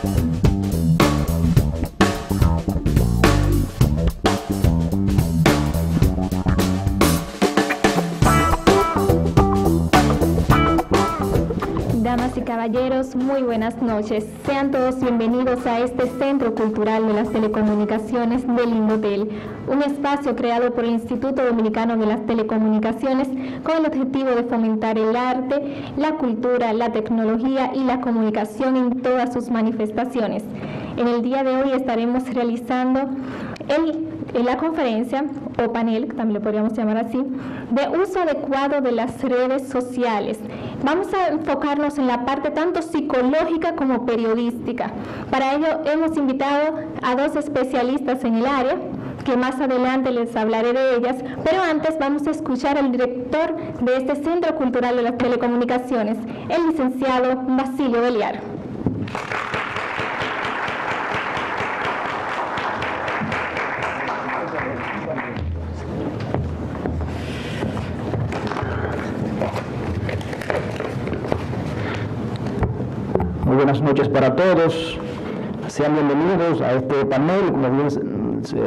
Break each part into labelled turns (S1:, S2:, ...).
S1: Damas y caballeros, muy buenas noches. Sean todos bienvenidos a este Centro Cultural de las Telecomunicaciones del Indotel, un espacio creado por el Instituto Dominicano de las Telecomunicaciones con el objetivo de fomentar el arte, la cultura, la tecnología y la comunicación en todas sus manifestaciones. En el día de hoy estaremos realizando la conferencia o panel, también lo podríamos llamar así, de uso adecuado de las redes sociales. Vamos a enfocarnos en la parte tanto psicológica como periodística. Para ello hemos invitado a dos especialistas en el área, que más adelante les hablaré de ellas, pero antes vamos a escuchar al director de este Centro Cultural de las Telecomunicaciones, el licenciado Basilio Beliar.
S2: Muy buenas noches para todos. Sean bienvenidos a este panel, como bien se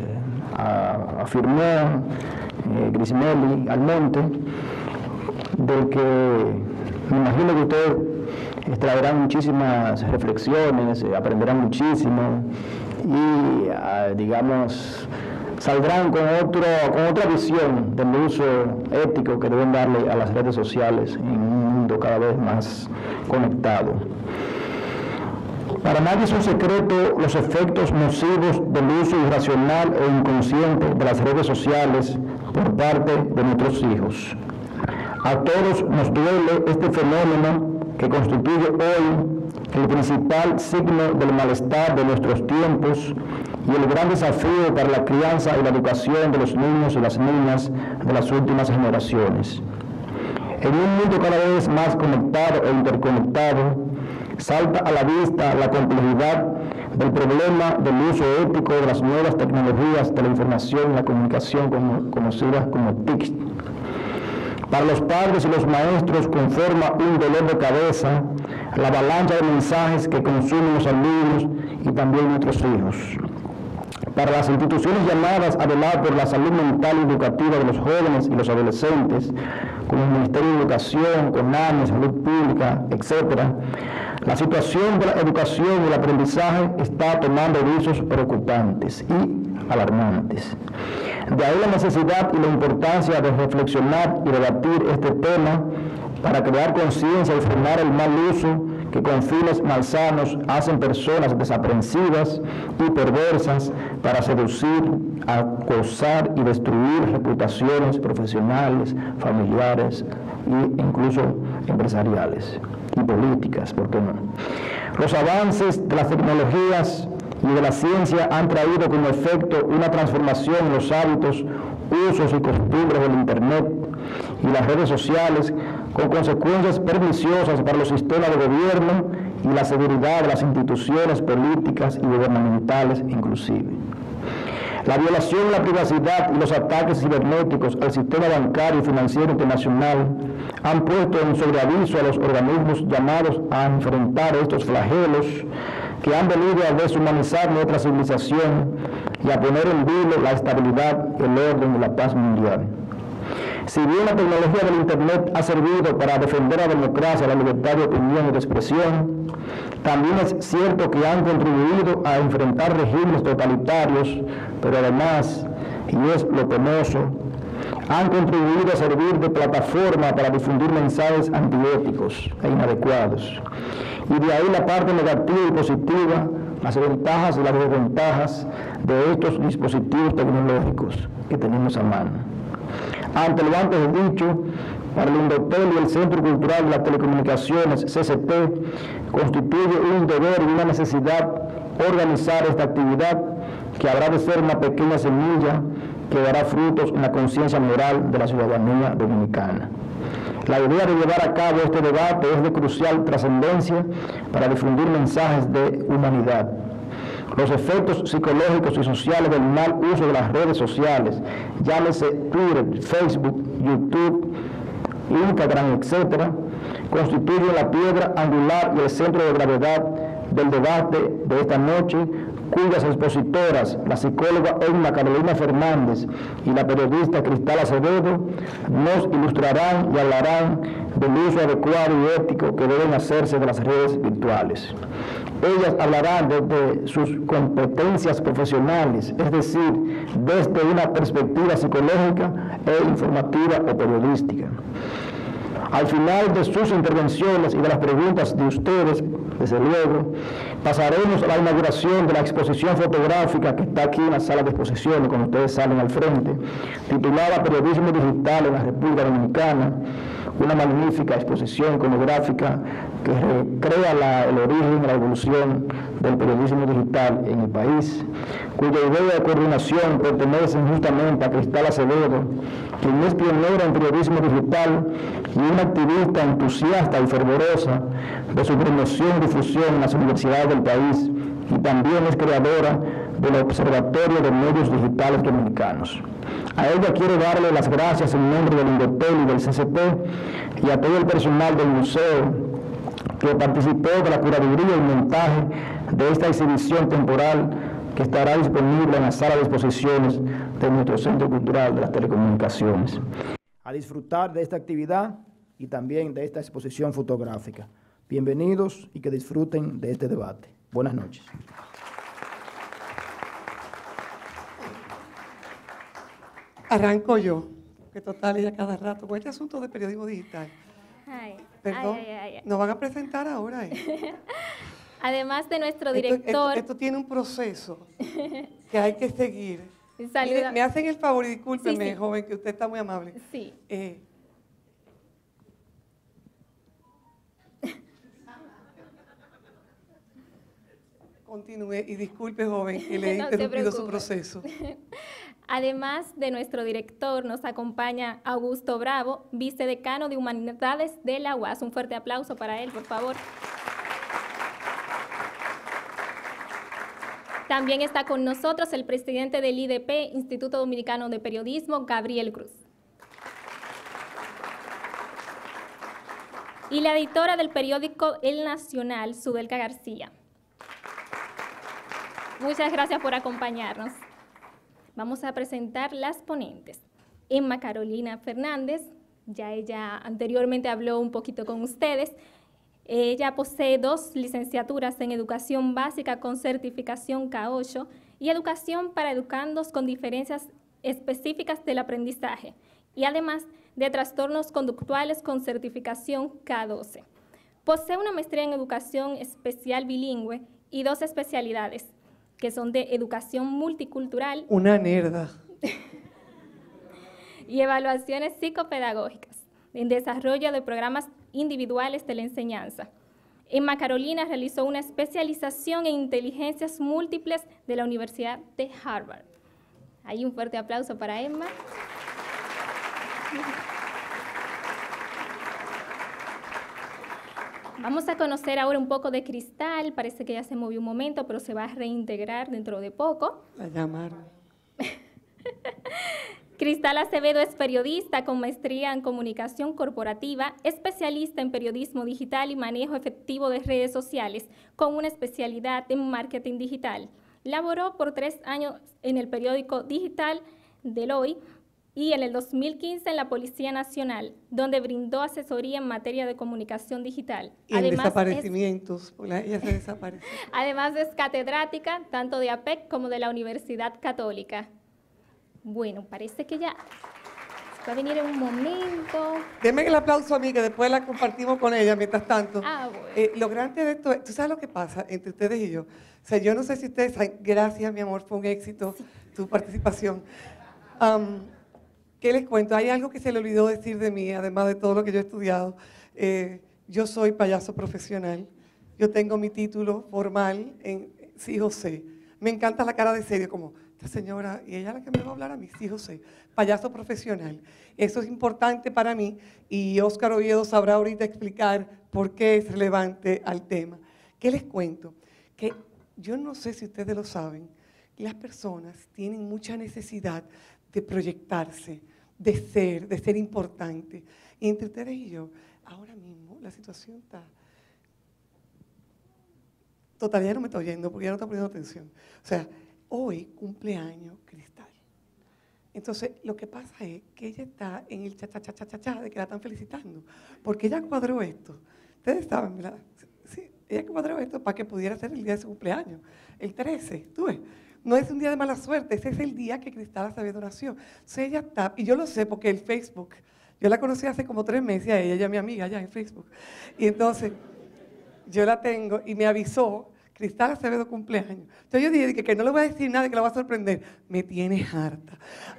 S2: afirmó Grismeli Almonte, del que me imagino que ustedes extraerán muchísimas reflexiones, aprenderán muchísimo y, digamos, saldrán con otra visión del uso ético que deben darle a las redes sociales en un mundo cada vez más conectado. Para nadie es un secreto los efectos nocivos del uso irracional o inconsciente de las redes sociales por parte de nuestros hijos. A todos nos duele este fenómeno que constituye hoy el principal signo del malestar de nuestros tiempos y el gran desafío para la crianza y la educación de los niños y las niñas de las últimas generaciones. En un mundo cada vez más conectado e interconectado, salta a la vista la complejidad del problema del uso ético de las nuevas tecnologías de la información y la comunicación conocidas como TIC. Para los padres y los maestros conforma un dolor de cabeza la avalancha de mensajes que consumen los alumnos y también nuestros hijos. Para las instituciones llamadas a velar por la salud mental y educativa de los jóvenes y los adolescentes, como el Ministerio de Educación, CONAME, Salud Pública, etc., la situación de la educación y el aprendizaje está tomando visos preocupantes y alarmantes. De ahí la necesidad y la importancia de reflexionar y debatir este tema para crear conciencia y frenar el mal uso que con fines malsanos hacen personas desaprensivas y perversas para seducir, acosar y destruir reputaciones profesionales, familiares e incluso empresariales y políticas, ¿por qué no? Los avances de las tecnologías y de la ciencia han traído como efecto una transformación en los hábitos, usos y costumbres del Internet y las redes sociales, con consecuencias perniciosas para los sistemas de gobierno y la seguridad de las instituciones políticas y gubernamentales inclusive. La violación de la privacidad y los ataques cibernéticos al sistema bancario y financiero internacional han puesto en sobreaviso a los organismos llamados a enfrentar estos flagelos que han venido a deshumanizar nuestra civilización y a poner en vilo la estabilidad, el orden y la paz mundial. Si bien la tecnología del Internet ha servido para defender la democracia, la libertad de opinión y de expresión, también es cierto que han contribuido a enfrentar regímenes totalitarios, pero además, y es lo penoso, han contribuido a servir de plataforma para difundir mensajes antiéticos e inadecuados. Y de ahí la parte negativa y positiva, las ventajas y las desventajas de estos dispositivos tecnológicos que tenemos a mano. Ante lo antes dicho, para el Indotel y el Centro Cultural de las Telecomunicaciones, CCT, constituye un deber y una necesidad organizar esta actividad que habrá de ser una pequeña semilla que dará frutos en la conciencia moral de la ciudadanía dominicana. La idea de llevar a cabo este debate es de crucial trascendencia para difundir mensajes de humanidad. Los efectos psicológicos y sociales del mal uso de las redes sociales, llámese Twitter, Facebook, YouTube, Instagram, etc., constituyen la piedra angular y el centro de gravedad del debate de esta noche, cuyas expositoras, la psicóloga Emma Carolina Fernández y la periodista Cristal Acevedo, nos ilustrarán y hablarán del uso adecuado y ético que deben hacerse de las redes virtuales. Ellas hablarán desde sus competencias profesionales, es decir, desde una perspectiva psicológica e informativa o periodística. Al final de sus intervenciones y de las preguntas de ustedes, desde luego, pasaremos a la inauguración de la exposición fotográfica que está aquí en la sala de exposiciones, cuando ustedes salen al frente, titulada Periodismo Digital en la República Dominicana, una magnífica exposición iconográfica que recrea el origen y la evolución del periodismo digital en el país, cuya idea de coordinación pertenece justamente a Cristal Acevedo, quien es pionera en periodismo digital y una activista entusiasta y fervorosa de su promoción y difusión en las universidades del país, y también es creadora del Observatorio de Medios Digitales Dominicanos. A ella quiero darle las gracias en nombre del Indotel y del CCP y a todo el personal del museo que participó de la curaduría y montaje de esta exhibición temporal que estará disponible en la sala de exposiciones de nuestro Centro Cultural de las Telecomunicaciones. A disfrutar de esta actividad y también de esta exposición fotográfica. Bienvenidos y que disfruten de este debate. Buenas noches.
S3: Arranco yo, que total ella cada rato, con este asunto de periodismo digital. Perdón, nos van a presentar ahora.
S1: Además de nuestro director...
S3: Esto tiene un proceso que hay que seguir. Mire, me hacen el favor y discúlpeme, sí. Joven, que usted está muy amable.
S1: Sí.
S3: Continúe y disculpe, joven, que le he interrumpido su proceso.
S1: Además de nuestro director, nos acompaña Augusto Bravo, vicedecano de Humanidades de la UAS. Un fuerte aplauso para él, por favor. También está con nosotros el presidente del IDP, Instituto Dominicano de Periodismo, Gabriel Cruz. Y la editora del periódico El Nacional, Sudelka García. Muchas gracias por acompañarnos. Vamos a presentar las ponentes. Emma Carolina Fernández, ya ella anteriormente habló un poquito con ustedes. Ella posee 2 licenciaturas en Educación Básica con certificación K8 y Educación para Educandos con diferencias específicas del aprendizaje, y además de Trastornos Conductuales con certificación K12. Posee una maestría en Educación Especial Bilingüe y 2 especialidades, que son de Educación Multicultural.
S3: Una nerda.
S1: Y Evaluaciones Psicopedagógicas, en desarrollo de programas individuales de la enseñanza. Emma Carolina realizó una especialización en inteligencias múltiples de la Universidad de Harvard. Ahí un fuerte aplauso para Emma. Vamos a conocer ahora un poco de Cristal. Parece que ya se movió un momento, pero se va a reintegrar dentro de poco.
S3: La llamaron.
S1: Cristal Acevedo es periodista con maestría en comunicación corporativa, especialista en periodismo digital y manejo efectivo de redes sociales, con una especialidad en marketing digital. Laboró por 3 años en el periódico digital del Hoy y en el 2015 en la Policía Nacional, donde brindó asesoría en materia de comunicación digital.
S3: Y en desaparecimientos, ella se desapareció.
S1: Además es catedrática tanto de APEC como de la Universidad Católica. Bueno, parece que ya va a venir en un momento.
S3: Denme el aplauso a mí, que después la compartimos con ella mientras tanto.
S1: Bueno.
S3: Lo grande de esto, ¿tú sabes lo que pasa entre ustedes y yo? O sea, yo no sé si ustedes saben, gracias mi amor, fue un éxito tu participación. ¿Qué les cuento? Hay algo que se le olvidó decir de mí, además de todo lo que yo he estudiado. Yo soy payaso profesional. Yo tengo mi título formal en Sí José. Me encanta la cara de serio, como esta señora, y ella es la que me va a hablar a mí, Sí José, payaso profesional. Eso es importante para mí y Óscar Oviedo sabrá ahorita explicar por qué es relevante al tema. ¿Qué les cuento? Que yo no sé si ustedes lo saben, las personas tienen mucha necesidad de proyectarse, de ser importante. Y entre ustedes y yo, ahora mismo la situación está... Total, ya no me está oyendo porque ya no está poniendo atención. O sea, hoy cumpleaños Cristal. Entonces, lo que pasa es que ella está en el cha de que la están felicitando. Porque ella cuadró esto. Ustedes saben, ¿verdad? Sí, ella cuadró esto para que pudiera ser el día de su cumpleaños. El 13, ¿tú ves? No es un día de mala suerte, ese es el día que Cristal Acevedo nació. Entonces ella está, y yo lo sé porque el Facebook, yo la conocí hace como 3 meses a ella es mi amiga allá en Facebook. Y entonces, yo la tengo y me avisó, Cristal Acevedo cumpleaños. Entonces yo dije que no le voy a decir nada, que la va a sorprender. Me tiene harta.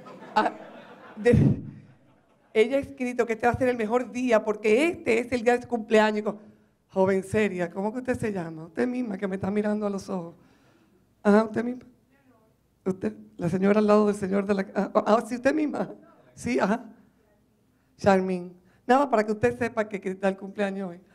S3: Ella ha escrito que este va a ser el mejor día porque este es el día de su cumpleaños. Y digo, joven seria, ¿cómo que usted se llama? Usted misma que me está mirando a los ojos. Ajá, usted misma. Usted, la señora al lado del señor de la... sí, usted misma. Sí, ajá. Charmín. Nada, para que usted sepa que Cristal cumpleaños hoy.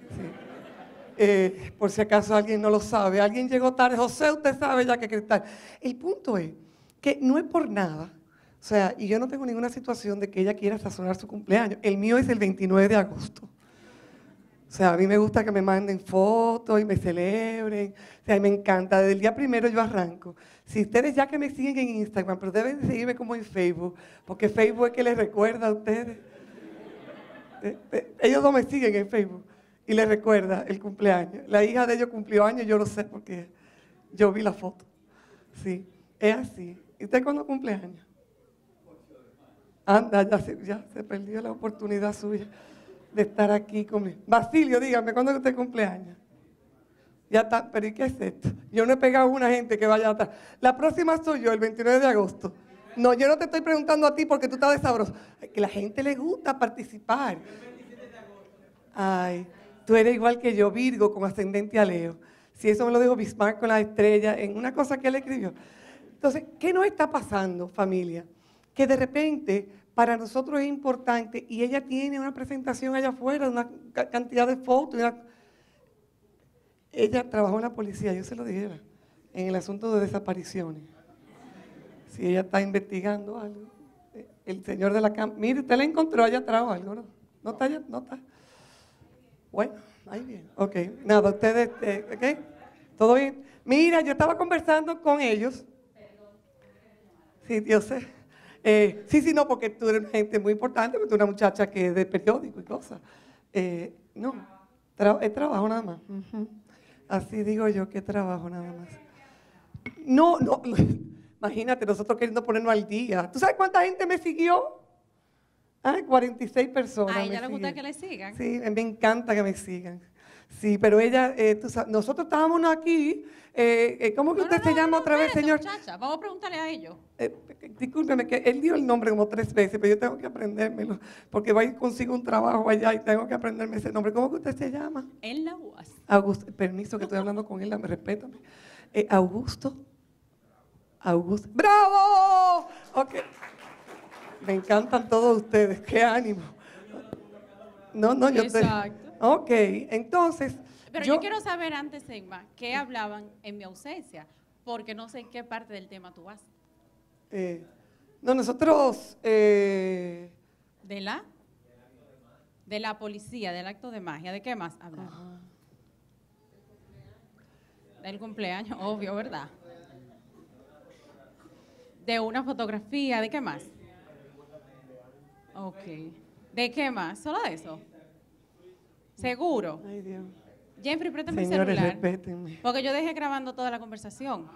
S3: Sí. Por si acaso alguien no lo sabe. Alguien llegó tarde. José, usted sabe ya que Cristal. El punto es que no es por nada. O sea, y yo no tengo ninguna situación de que ella quiera sazonar su cumpleaños. El mío es el 29 de agosto. O sea, a mí me gusta que me manden fotos y me celebren. O sea, me encanta. Desde el día primero yo arranco. Si ustedes ya que me siguen en Instagram, pero deben de seguirme como en Facebook, porque Facebook es que les recuerda a ustedes. Ellos no me siguen en Facebook y les recuerda el cumpleaños. La hija de ellos cumplió años, yo lo sé porque yo vi la foto. Sí, es así. ¿Y usted cuándo cumple años? Anda, ya se perdió la oportunidad suya de estar aquí conmigo. Basilio, dígame, ¿cuándo es usted cumpleaños? Ya está, pero ¿y qué es esto? Yo no he pegado a una gente que vaya atrás. La próxima soy yo, el 29 de agosto. No, yo no te estoy preguntando a ti porque tú estás de sabroso. Que a la gente le gusta participar. Ay, tú eres igual que yo, Virgo, con ascendente a Leo. Si eso me lo dijo Bismarck con las estrellas, en una cosa que él escribió. Entonces, ¿qué nos está pasando, familia? Que de repente para nosotros es importante y ella tiene una presentación allá afuera, una cantidad de fotos. Ella trabajó en la policía, yo se lo dijera, en el asunto de desapariciones. Si ella está investigando algo. El señor de la cámara, mire, usted la encontró allá atrás o algo, ¿no? ¿No está allá? ¿No está? Bueno, ahí bien. Ok, nada, ustedes, ¿ok? ¿Todo bien? Mira, yo estaba conversando con ellos. Sí, yo sé. Sí, no, porque tú eres una gente muy importante, porque tú eres una muchacha que es de periódico y cosas. No, es trabajo nada más. Así digo yo, que trabajo nada más. No, imagínate, nosotros queriendo ponernos al día. ¿Tú sabes cuánta gente me siguió? 46 personas.
S4: ¿A ella le gusta que le sigan?
S3: Sí, me encanta que me sigan. Sí, pero ella, tú sabes, nosotros estábamos aquí, ¿cómo que usted se llama otra vez, señor?
S4: Muchacha, vamos a preguntarle a ellos.
S3: Discúlpeme, que él dio el nombre como 3 veces, pero yo tengo que aprendérmelo, porque va y consigo un trabajo allá y tengo que aprenderme ese nombre. ¿Cómo que usted se llama?
S4: En la UAS.
S3: Augusto, permiso que estoy hablando con él, respétame. Augusto. ¡Bravo! Ok. Me encantan todos ustedes, qué ánimo. No, yo
S4: Exacto.
S3: Ok, entonces...
S4: Pero yo quiero saber antes, Emma, ¿qué hablaban en mi ausencia? Porque no sé en qué parte del tema tú vas.
S3: No, nosotros...
S4: ¿De la policía, del acto de magia? ¿De qué más hablaban? Del cumpleaños, obvio, ¿verdad? De una fotografía, ¿de qué más? Ok. ¿De qué más? ¿Solo de eso? ¿Seguro?
S3: Ay, Dios.
S4: Jeffrey, préstame el
S3: Señores,
S4: celular.
S3: respétenme.
S4: Porque yo dejé grabando toda la conversación.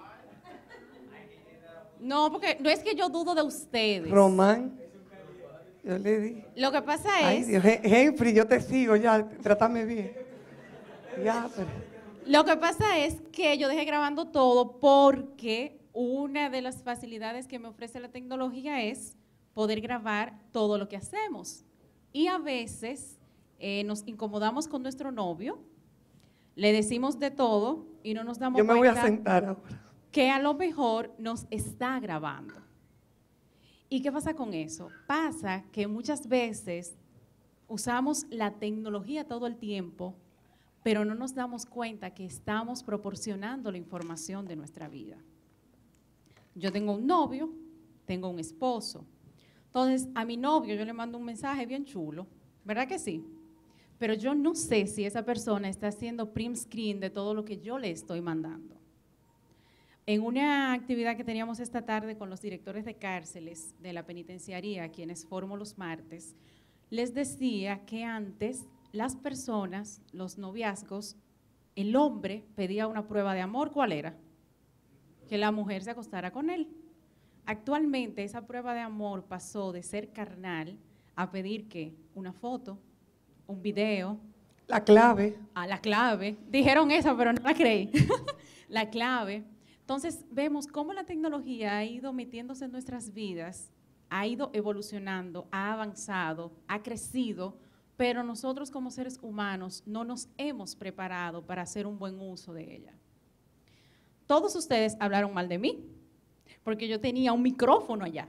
S4: No, porque no es que yo dudo de ustedes.
S3: Román, yo le di.
S4: Lo que pasa
S3: Ay,
S4: es...
S3: Dios, Henry, yo te sigo ya, trátame bien. Ya, pero...
S4: Lo que pasa es que yo dejé grabando todo porque una de las facilidades que me ofrece la tecnología es poder grabar todo lo que hacemos. Y a veces nos incomodamos con nuestro novio, le decimos de todo y no nos damos
S3: Yo me voy a
S4: cuenta
S3: sentar ahora.
S4: que a lo mejor nos está grabando. ¿Y qué pasa con eso? Pasa que muchas veces usamos la tecnología todo el tiempo, pero no nos damos cuenta que estamos proporcionando la información de nuestra vida. Yo tengo un novio, tengo un esposo. Entonces, a mi novio yo le mando un mensaje bien chulo, ¿verdad que sí? pero yo no sé si esa persona está haciendo print screen de todo lo que yo le estoy mandando. En una actividad que teníamos esta tarde con los directores de cárceles de la penitenciaría, a quienes formo los martes, les decía que antes las personas, los noviazgos, el hombre pedía una prueba de amor, ¿cuál era? Que la mujer se acostara con él. Actualmente esa prueba de amor pasó de ser carnal a pedir ¿qué? Una foto, un video.
S3: La clave.
S4: A la clave. Dijeron esa, pero no la creí. La clave. Entonces vemos cómo la tecnología ha ido metiéndose en nuestras vidas, ha ido evolucionando, ha avanzado, ha crecido, pero nosotros como seres humanos no nos hemos preparado para hacer un buen uso de ella. Todos ustedes hablaron mal de mí, porque yo tenía un micrófono allá.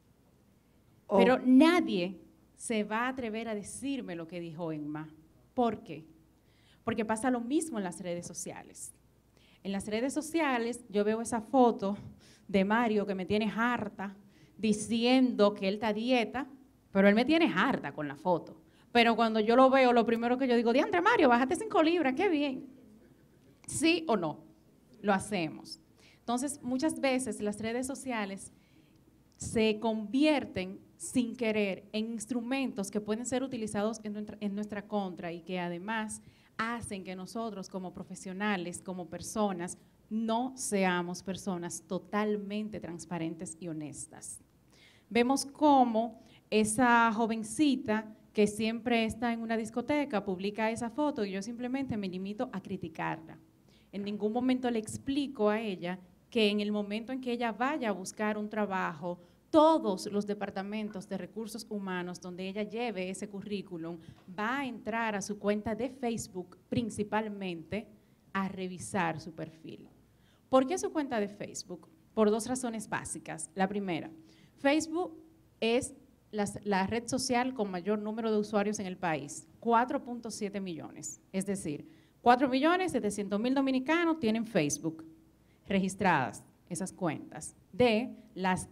S3: Oh.
S4: Pero nadie se va a atrever a decirme lo que dijo Emma. ¿Por qué? Porque pasa lo mismo en las redes sociales. En las redes sociales yo veo esa foto de Mario que me tiene harta diciendo que él está a dieta, pero él me tiene harta con la foto. Pero cuando yo lo veo, lo primero que yo digo, diantre Mario, bájate 5 libras, qué bien. ¿Sí o no? Lo hacemos. Entonces, muchas veces las redes sociales se convierten sin querer en instrumentos que pueden ser utilizados en nuestra contra y que además hacen que nosotros como profesionales, como personas, no seamos personas totalmente transparentes y honestas. Vemos cómo esa jovencita que siempre está en una discoteca publica esa foto y yo simplemente me limito a criticarla. En ningún momento le explico a ella que en el momento en que ella vaya a buscar un trabajo, todos los departamentos de recursos humanos donde ella lleve ese currículum va a entrar a su cuenta de Facebook principalmente a revisar su perfil. ¿Por qué su cuenta de Facebook? Por 2 razones básicas. La primera, Facebook es la red social con mayor número de usuarios en el país, 4.7 millones. Es decir, 4.700.000 dominicanos tienen Facebook registradas esas cuentas. De las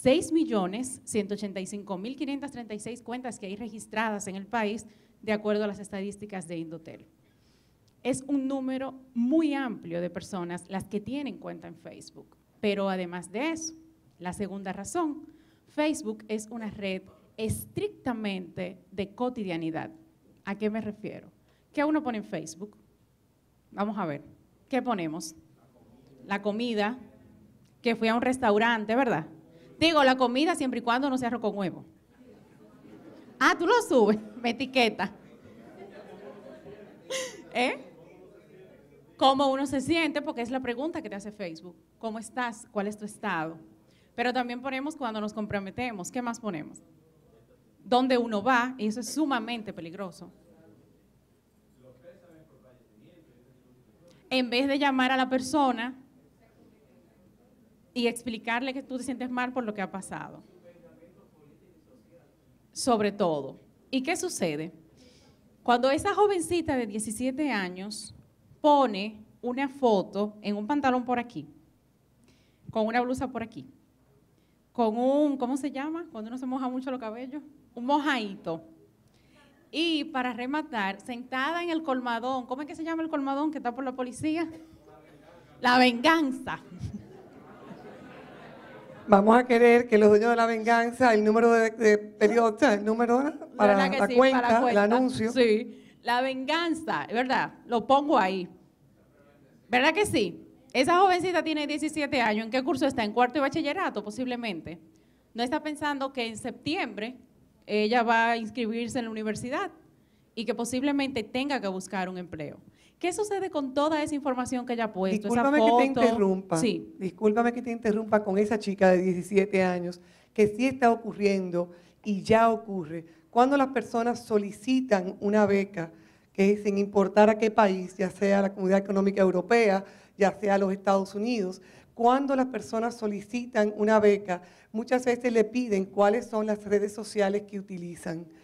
S4: 6.185.536 cuentas que hay registradas en el país, de acuerdo a las estadísticas de Indotel. Es un número muy amplio de personas las que tienen cuenta en Facebook. Pero además de eso, la segunda razón, Facebook es una red estrictamente de cotidianidad. ¿A qué me refiero? ¿Qué uno pone en Facebook? Vamos a ver. ¿Qué ponemos? La comida, que fui a un restaurante, ¿verdad? Digo, la comida siempre y cuando no sea arroz con huevo. Ah, tú lo subes, me etiqueta. ¿Cómo uno se siente? Porque es la pregunta que te hace Facebook. ¿Cómo estás? ¿Cuál es tu estado? Pero también ponemos cuando nos comprometemos. ¿Qué más ponemos? ¿Dónde uno va? Y eso es sumamente peligroso. En vez de llamar a la persona y explicarle que tú te sientes mal por lo que ha pasado. Sobre todo. ¿Y qué sucede? Cuando esa jovencita de 17 años pone una foto en un pantalón por aquí, con una blusa por aquí, con un, ¿cómo se llama? Cuando uno se moja mucho los cabellos, un mojadito. Y para rematar, sentada en el colmadón, ¿cómo es que se llama el colmadón que está por la policía? La Venganza.
S3: Vamos a querer que los dueños de La Venganza, el número de periodo, el número para la cuenta, el anuncio.
S4: Sí, La Venganza, es verdad, lo pongo ahí. ¿Verdad que sí? Esa jovencita tiene 17 años, ¿en qué curso está? ¿En cuarto de bachillerato posiblemente? No está pensando que en septiembre ella va a inscribirse en la universidad y que posiblemente tenga que buscar un empleo. ¿Qué sucede con toda esa información que ella ha puesto?
S3: Discúlpame
S4: esa foto?
S3: que te interrumpa.
S4: Sí.
S3: Discúlpame que te interrumpa con esa chica de 17 años, que sí está ocurriendo y ya ocurre. Cuando las personas solicitan una beca, que sin importar a qué país, ya sea la Comunidad Económica Europea, ya sea los Estados Unidos, cuando las personas solicitan una beca, muchas veces le piden cuáles son las redes sociales que utilizan.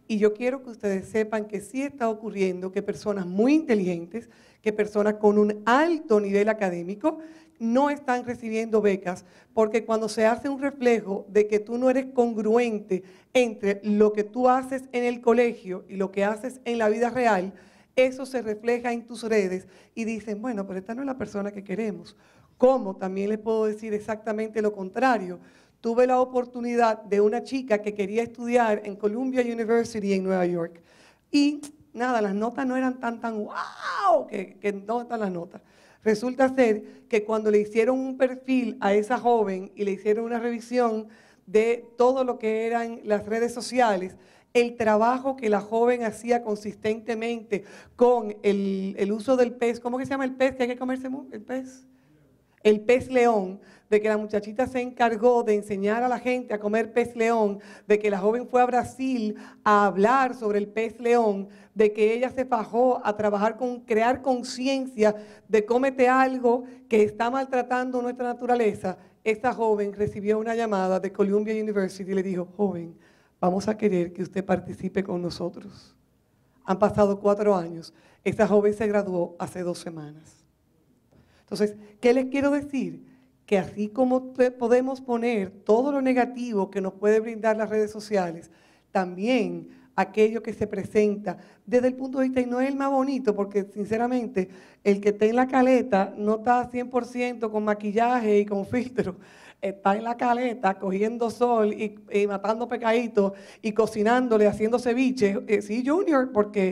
S3: Y yo quiero que ustedes sepan que sí está ocurriendo que personas muy inteligentes, que personas con un alto nivel académico, no están recibiendo becas, porque cuando se hace un reflejo de que tú no eres congruente entre lo que tú haces en el colegio y lo que haces en la vida real, eso se refleja en tus redes y dicen, bueno, pero esta no es la persona que queremos. Como también les puedo decir exactamente lo contrario. Tuve la oportunidad de una chica que quería estudiar en Columbia University en Nueva York y nada, las notas no eran tan wow, que no están las notas. Resulta ser que cuando le hicieron un perfil a esa joven y le hicieron una revisión de todo lo que eran las redes sociales, el trabajo que la joven hacía consistentemente con el uso del pez, ¿cómo que se llama el pez que hay que comerse el pez? El pez león, de que la muchachita se encargó de enseñar a la gente a comer pez león, de que la joven fue a Brasil a hablar sobre el pez león, de que ella se fajó a trabajar con crear conciencia de cómete algo que está maltratando nuestra naturaleza. Esta joven recibió una llamada de Columbia University y le dijo, joven, vamos a querer que usted participe con nosotros. Han pasado 4 años. Esta joven se graduó hace 2 semanas. Entonces, ¿qué les quiero decir? Que así como podemos poner todo lo negativo que nos puede brindar las redes sociales, también aquello que se presenta desde el punto de vista, y no es el más bonito, porque sinceramente el que está en la caleta no está 100% con maquillaje y con filtro, está en la caleta cogiendo sol y matando pecaditos y cocinándole, haciendo ceviche, sí, Junior, porque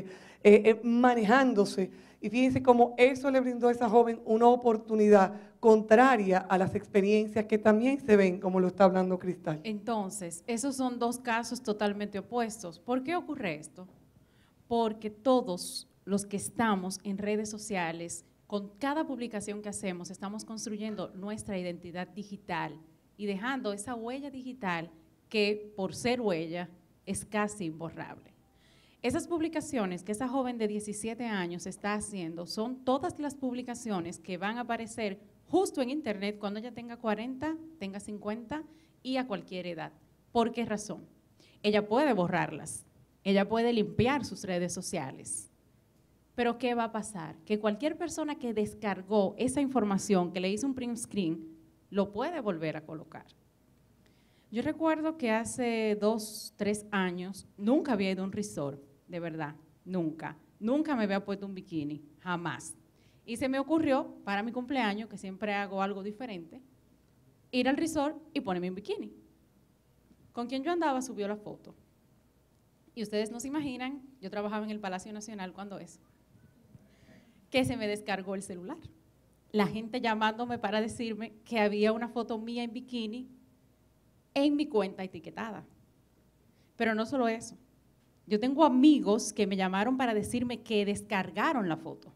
S3: manejándose. Y fíjense cómo eso le brindó a esa joven una oportunidad contraria a las experiencias que también se ven, como lo está hablando Cristal.
S4: Entonces, esos son 2 casos totalmente opuestos. ¿Por qué ocurre esto? Porque todos los que estamos en redes sociales, con cada publicación que hacemos, estamos construyendo nuestra identidad digital y dejando esa huella digital que, por ser huella, es casi imborrable. Esas publicaciones que esa joven de 17 años está haciendo son todas las publicaciones que van a aparecer justo en internet cuando ella tenga 40, tenga 50 y a cualquier edad. ¿Por qué razón? Ella puede borrarlas, ella puede limpiar sus redes sociales. Pero ¿qué va a pasar? Que cualquier persona que descargó esa información, que le hizo un print screen, lo puede volver a colocar. Yo recuerdo que hace 2, 3 años nunca había ido a un resort, de verdad, nunca me había puesto un bikini, jamás. Y se me ocurrió para mi cumpleaños, que siempre hago algo diferente, ir al resort y ponerme un bikini. Con quien yo andaba subió la foto. Y ustedes no se imaginan, yo trabajaba en el Palacio Nacional cuando eso, que se me descargó el celular. La gente llamándome para decirme que había una foto mía en bikini en mi cuenta etiquetada. Pero no solo eso. Yo tengo amigos que me llamaron para decirme que descargaron la foto.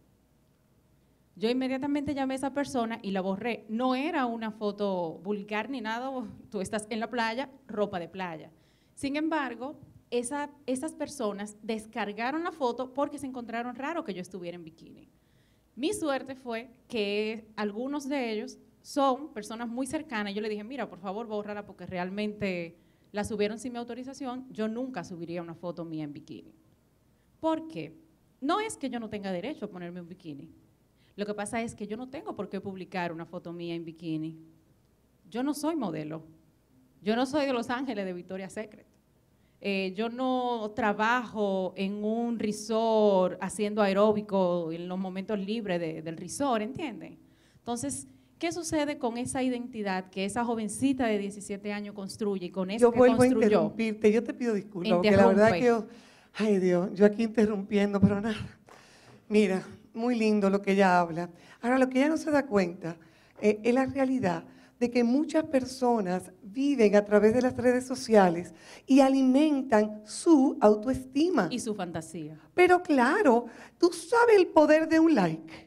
S4: Yo inmediatamente llamé a esa persona y la borré. No era una foto vulgar ni nada, tú estás en la playa, ropa de playa. Sin embargo, esas personas descargaron la foto porque se encontraron raro que yo estuviera en bikini. Mi suerte fue que algunos de ellos son personas muy cercanas. Yo le dije, mira, por favor, bórrala porque realmente la subieron sin mi autorización. Yo nunca subiría una foto mía en bikini. ¿Por qué? No es que yo no tenga derecho a ponerme un bikini. Lo que pasa es que yo no tengo por qué publicar una foto mía en bikini. Yo no soy modelo. Yo no soy de Los Ángeles de Victoria's Secret. Yo no trabajo en un resort haciendo aeróbico en los momentos libres del resort, ¿entienden? Entonces, ¿qué sucede con esa identidad que esa jovencita de 17 años construye y con eso que construyó?
S3: Yo vuelvo a interrumpirte, yo te pido disculpas, porque la verdad que yo, ay Dios, yo aquí interrumpiendo, pero nada. Mira, muy lindo lo que ella habla. Ahora, lo que ella no se da cuenta es la realidad de que muchas personas viven a través de las redes sociales y alimentan su autoestima.
S4: Y su fantasía.
S3: Pero claro, tú sabes el poder de un like.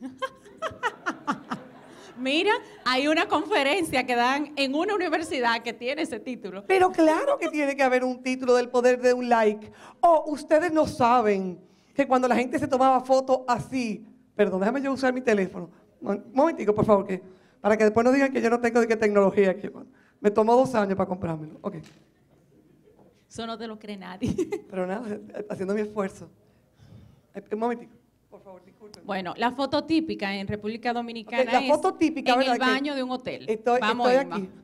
S4: Mira, hay una conferencia que dan en una universidad que tiene ese título.
S3: Pero claro que tiene que haber un título del poder de un like. O ustedes no saben que cuando la gente se tomaba fotos así, perdón, déjame yo usar mi teléfono. Un momentico, por favor, para que después no digan que yo no tengo de qué tecnología aquí. Me tomó 2 años para comprármelo. Okay.
S4: Eso no te lo cree nadie.
S3: Pero nada, haciendo mi esfuerzo. Un momentito, por favor, disculpen.
S4: Bueno, la foto típica en República Dominicana
S3: Ok, la foto típica,
S4: en
S3: ¿verdad?
S4: el baño de un hotel.
S3: Estoy
S4: Vamos, Irma.
S3: aquí.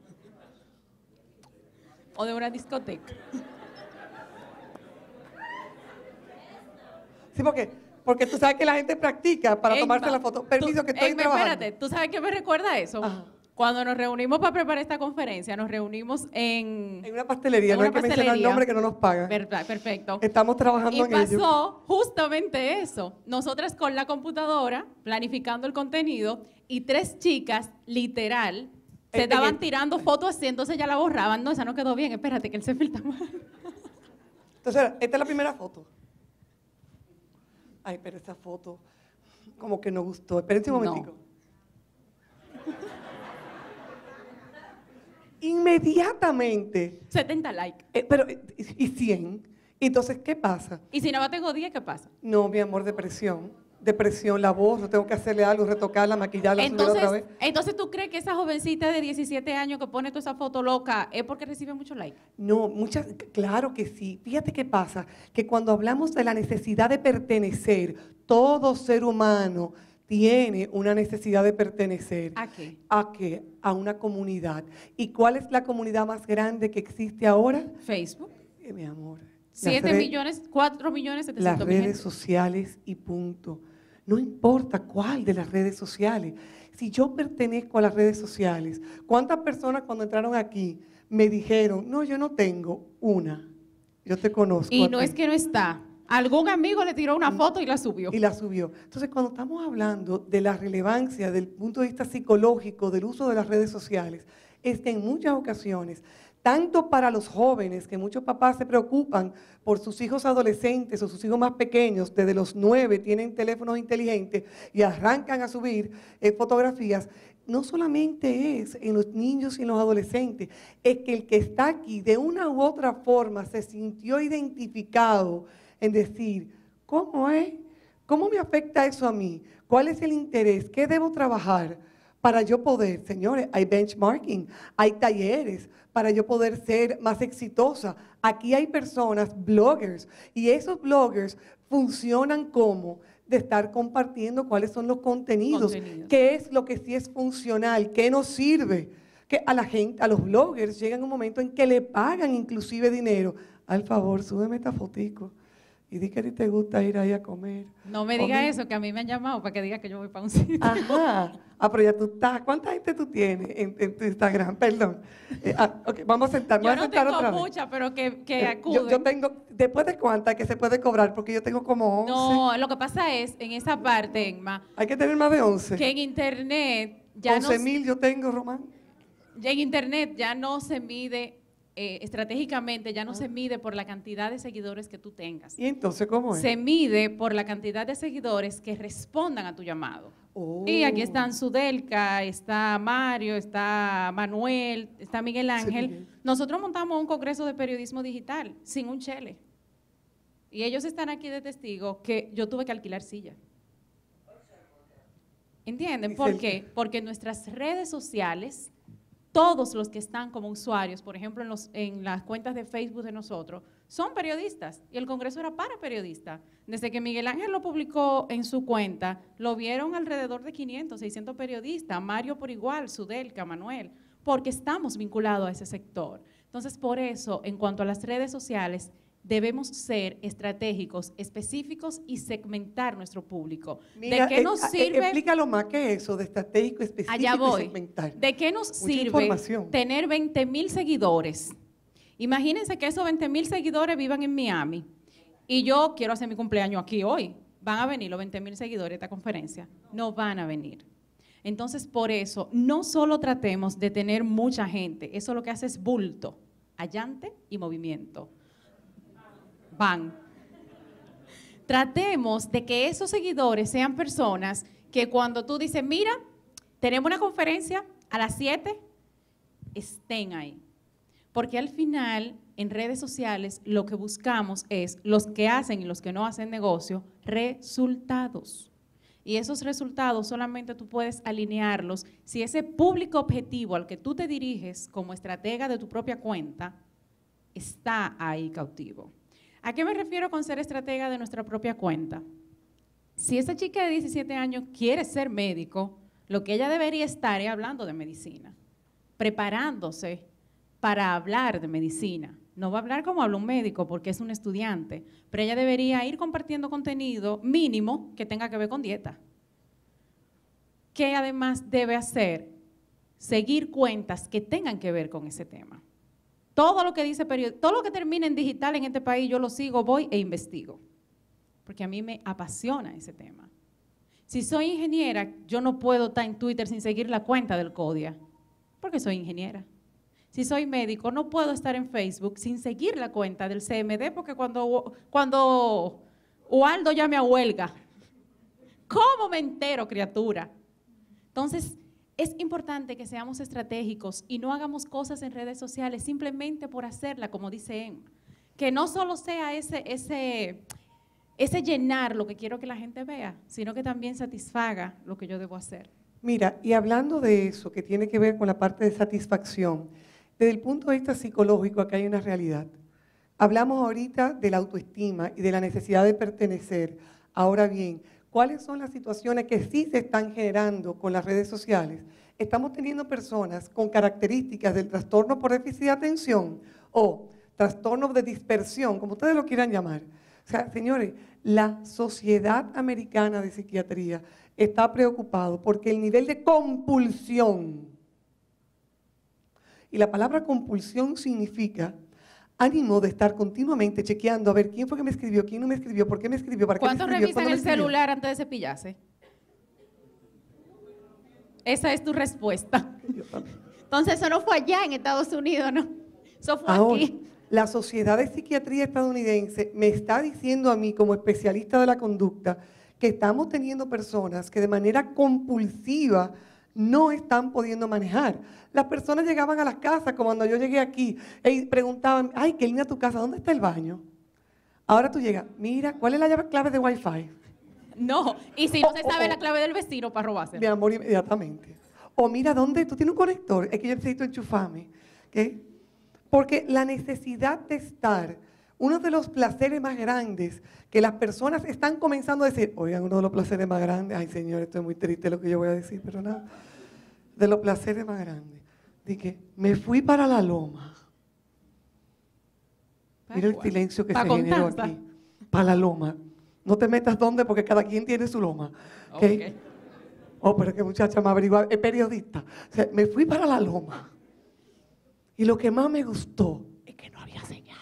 S4: O de una discoteca.
S3: Sí, porque tú sabes que la gente practica para
S4: Irma,
S3: tomarse la foto. Permiso, que estoy
S4: Irma,
S3: trabajando.
S4: espérate, ¿tú sabes qué me recuerda eso?
S3: Ajá.
S4: Cuando nos reunimos para preparar esta conferencia, nos reunimos en
S3: En una pastelería,
S4: en
S3: no hay
S4: una
S3: que mencionar el
S4: pastelería.
S3: nombre que no nos pagan.
S4: Perfecto.
S3: Estamos trabajando
S4: Y
S3: en ello.
S4: pasó justamente eso. Nosotras con la computadora, planificando el contenido, y 3 chicas, literal, se estaban tirando fotos así, entonces ya la borraban. No, esa no quedó bien, espérate, que el selfie está mal.
S3: Entonces, esta es la primera foto. Ay, pero esta foto como que no gustó. Espérense un
S4: No.
S3: momentico. Inmediatamente.
S4: 70 likes.
S3: Pero, y 100. Entonces, ¿qué pasa?
S4: Y si no tengo 10, ¿qué pasa?
S3: No, mi amor, depresión. Depresión, la borro, tengo que hacerle algo, retocarla, maquillarla, subirla otra vez.
S4: Entonces, ¿tú crees que esa jovencita de 17 años que pone toda esa foto loca es porque recibe mucho like?
S3: No, claro que sí. Fíjate qué pasa, que cuando hablamos de la necesidad de pertenecer, todo ser humano tiene una necesidad de pertenecer.
S4: ¿A qué?
S3: ¿A qué? A una comunidad. ¿Y cuál es la comunidad más grande que existe ahora?
S4: Facebook.
S3: Mi amor.
S4: 7 millones, 4 millones 700
S3: Las
S4: mil
S3: redes
S4: gente.
S3: sociales y punto. No importa cuál de las redes sociales. Si yo pertenezco a las redes sociales, ¿cuántas personas cuando entraron aquí me dijeron, no, yo no tengo una? Yo te conozco.
S4: Y
S3: a
S4: no
S3: ti"?
S4: es que no está. Algún amigo le tiró una foto y la subió.
S3: Y la subió. Entonces, cuando estamos hablando de la relevancia del punto de vista psicológico del uso de las redes sociales, es que en muchas ocasiones, tanto para los jóvenes, que muchos papás se preocupan por sus hijos adolescentes o sus hijos más pequeños, desde los 9 tienen teléfonos inteligentes y arrancan a subir fotografías, no solamente es en los niños y en los adolescentes, es que el que está aquí de una u otra forma se sintió identificado en decir, ¿cómo es? ¿Cómo me afecta eso a mí? ¿Cuál es el interés? ¿Qué debo trabajar para yo poder? Señores, hay benchmarking, hay talleres para yo poder ser más exitosa. Aquí hay personas, bloggers, y esos bloggers funcionan como de estar compartiendo cuáles son los contenidos, qué es lo que sí es funcional, qué nos sirve. Que a la gente, a los bloggers, llegan un momento en que le pagan inclusive dinero. Al favor, súbeme esta fotico. Y di que a ti te gusta ir ahí a comer.
S4: No me diga eso, que a mí me han llamado para que diga que yo voy para un sitio.
S3: Ajá. Pero ya tú estás. ¿Cuánta gente tú tienes en tu Instagram? Perdón. Okay, vamos a sentarnos.
S4: Yo no tengo muchas, pero que acuden.
S3: Yo tengo, ¿después de cuántas que se puede cobrar? Porque yo tengo como 11.
S4: No, lo que pasa es, en esa parte, Emma,
S3: Hay que tener más de 11.
S4: que en Internet ya
S3: 11,000 yo tengo, Román.
S4: en Internet ya no se mide, estratégicamente ya no se mide por la cantidad de seguidores que tú tengas.
S3: ¿Y entonces cómo es?
S4: Se mide por la cantidad de seguidores que respondan a tu llamado.
S3: Oh.
S4: Y aquí están Sudelka, está Mario, está Manuel, está Miguel Ángel.
S3: Miguel.
S4: Nosotros montamos un congreso de periodismo digital sin un chele. Y ellos están aquí de testigos que yo tuve que alquilar silla. ¿Entienden? ¿Por qué? Porque en nuestras redes sociales, todos los que están como usuarios, por ejemplo, en las cuentas de Facebook de nosotros, son periodistas. Y el congreso era para periodistas. Desde que Miguel Ángel lo publicó en su cuenta, lo vieron alrededor de 500, 600 periodistas. Mario por igual, Sudelka, Manuel, porque estamos vinculados a ese sector. Entonces, por eso, en cuanto a las redes sociales, debemos ser estratégicos, específicos y segmentar nuestro público.
S3: Mira,
S4: ¿De qué nos sirve?
S3: Explícalo más que eso, de estratégico, específico
S4: Allá voy.
S3: y segmentar.
S4: ¿De qué nos
S3: Mucha
S4: sirve
S3: información.
S4: tener 20,000 seguidores? Imagínense que esos 20,000 seguidores vivan en Miami y yo quiero hacer mi cumpleaños aquí hoy. ¿Van a venir los 20,000 seguidores de esta conferencia? No van a venir. Entonces, por eso, no solo tratemos de tener mucha gente, eso lo que hace es bulto, allante y movimiento. Van. Tratemos de que esos seguidores sean personas que cuando tú dices, mira, tenemos una conferencia a las 7, estén ahí. Porque al final, en redes sociales, lo que buscamos es los que hacen y los que no hacen negocio, resultados. Y esos resultados solamente tú puedes alinearlos si ese público objetivo al que tú te diriges como estratega de tu propia cuenta está ahí cautivo. ¿A qué me refiero con ser estratega de nuestra propia cuenta? Si esa chica de 17 años quiere ser médico, lo que ella debería estar es hablando de medicina, preparándose para hablar de medicina. No va a hablar como habla un médico porque es un estudiante, pero ella debería ir compartiendo contenido mínimo que tenga que ver con dieta. ¿Qué además debe hacer? Seguir cuentas que tengan que ver con ese tema. Todo lo que dice todo lo que termine en digital en este país, yo lo sigo, voy e investigo, porque a mí me apasiona ese tema. Si soy ingeniera, yo no puedo estar en Twitter sin seguir la cuenta del CODIA, porque soy ingeniera. Si soy médico, no puedo estar en Facebook sin seguir la cuenta del CMD, porque cuando Ualdo llame a huelga, ¿cómo me entero, criatura? Entonces, es importante que seamos estratégicos y no hagamos cosas en redes sociales simplemente por hacerla, como dice Emma. Que no solo sea ese llenar lo que quiero que la gente vea, sino que también satisfaga lo que yo debo hacer.
S3: Mira, y hablando de eso, que tiene que ver con la parte de satisfacción, desde el punto de vista psicológico, acá hay una realidad. Hablamos ahorita de la autoestima y de la necesidad de pertenecer. Ahora bien, ¿cuáles son las situaciones que sí se están generando con las redes sociales? Estamos teniendo personas con características del trastorno por déficit de atención o trastorno de dispersión, como ustedes lo quieran llamar. O sea, señores, la Sociedad Americana de Psiquiatría está preocupado porque el nivel de compulsión, y la palabra compulsión significa ánimo de estar continuamente chequeando a ver quién fue que me escribió, quién no me escribió, por qué me escribió, para qué me escribió,
S4: ¿Cuántos revisan el celular antes de cepillarse? Esa es tu respuesta. Entonces, eso no fue allá en Estados Unidos, ¿no? Eso fue
S3: ahora,
S4: aquí.
S3: La Sociedad de Psiquiatría Estadounidense me está diciendo a mí, como especialista de la conducta, que estamos teniendo personas que de manera compulsiva no están pudiendo manejar. Las personas llegaban a las casas, como cuando yo llegué aquí, y preguntaban, ay, qué linda tu casa, ¿dónde está el baño? Ahora tú llegas, mira, ¿cuál es la clave de Wi-Fi?
S4: No, y si no se sabe la clave del vecino para robarse.
S3: Mi amor, inmediatamente. O mira, ¿dónde? Tú tienes un conector, es que yo necesito enchufarme. ¿Okay? Porque la necesidad de estar, uno de los placeres más grandes que las personas están comenzando a decir, oigan, uno de los placeres más grandes, ay señor, esto es muy triste lo que yo voy a decir, pero nada, de los placeres más grandes, dije, me fui para la loma. Mira el silencio que se generó aquí. Para la loma. No te metas donde porque cada quien tiene su loma. ¿Okay? Oh, pero qué muchacha me averigua, es periodista. O sea, me fui para la loma. Y lo que más me gustó es que no había señal.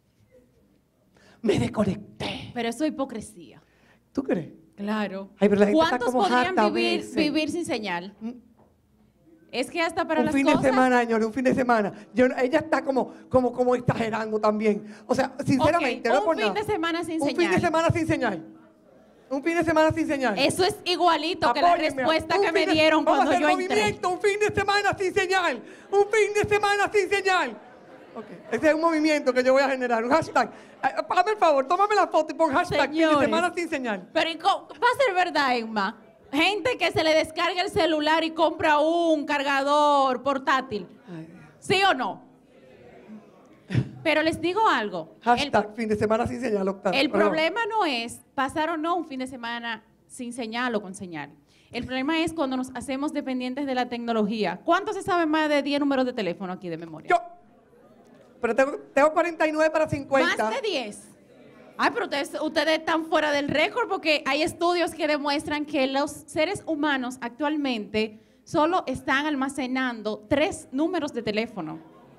S3: Me desconecté.
S4: Pero eso es hipocresía.
S3: ¿Tú crees?
S4: Claro.
S3: Ay, pero la gente
S4: ¿Cuántos
S3: está como
S4: podrían
S3: harta
S4: vivir sin señal? Es que hasta para las
S3: un fin
S4: cosas...
S3: de semana, señor, un fin de semana. Ella está como exagerando también. O sea, sinceramente,
S4: okay,
S3: no por nada.
S4: Un fin de semana sin
S3: un
S4: señal.
S3: Un fin de semana sin señal. Un fin de semana sin señal.
S4: Eso es igualito que la respuesta que me dieron cuando yo entré.
S3: Un fin de semana sin señal. Un fin de semana sin señal. Okay. Ese es un movimiento que yo voy a generar, un hashtag. Hazme el favor, tómame la foto y pon hashtag fin de semana sin señal.
S4: Pero va a ser verdad, Emma. Gente que se le descarga el celular y compra un cargador portátil. Ay, ¿sí o no? Pero les digo algo.
S3: Hashtag fin de semana sin señal, Octavio.
S4: El problema no es pasar o no un fin de semana sin señal o con señal. El problema es cuando nos hacemos dependientes de la tecnología. ¿Cuántos se saben más de 10 números de teléfono aquí de memoria?
S3: Yo. Pero tengo 49 para 50.
S4: ¿Más de 10? Ay, pero ustedes están fuera del récord porque hay estudios que demuestran que los seres humanos actualmente solo están almacenando 3 números de teléfono.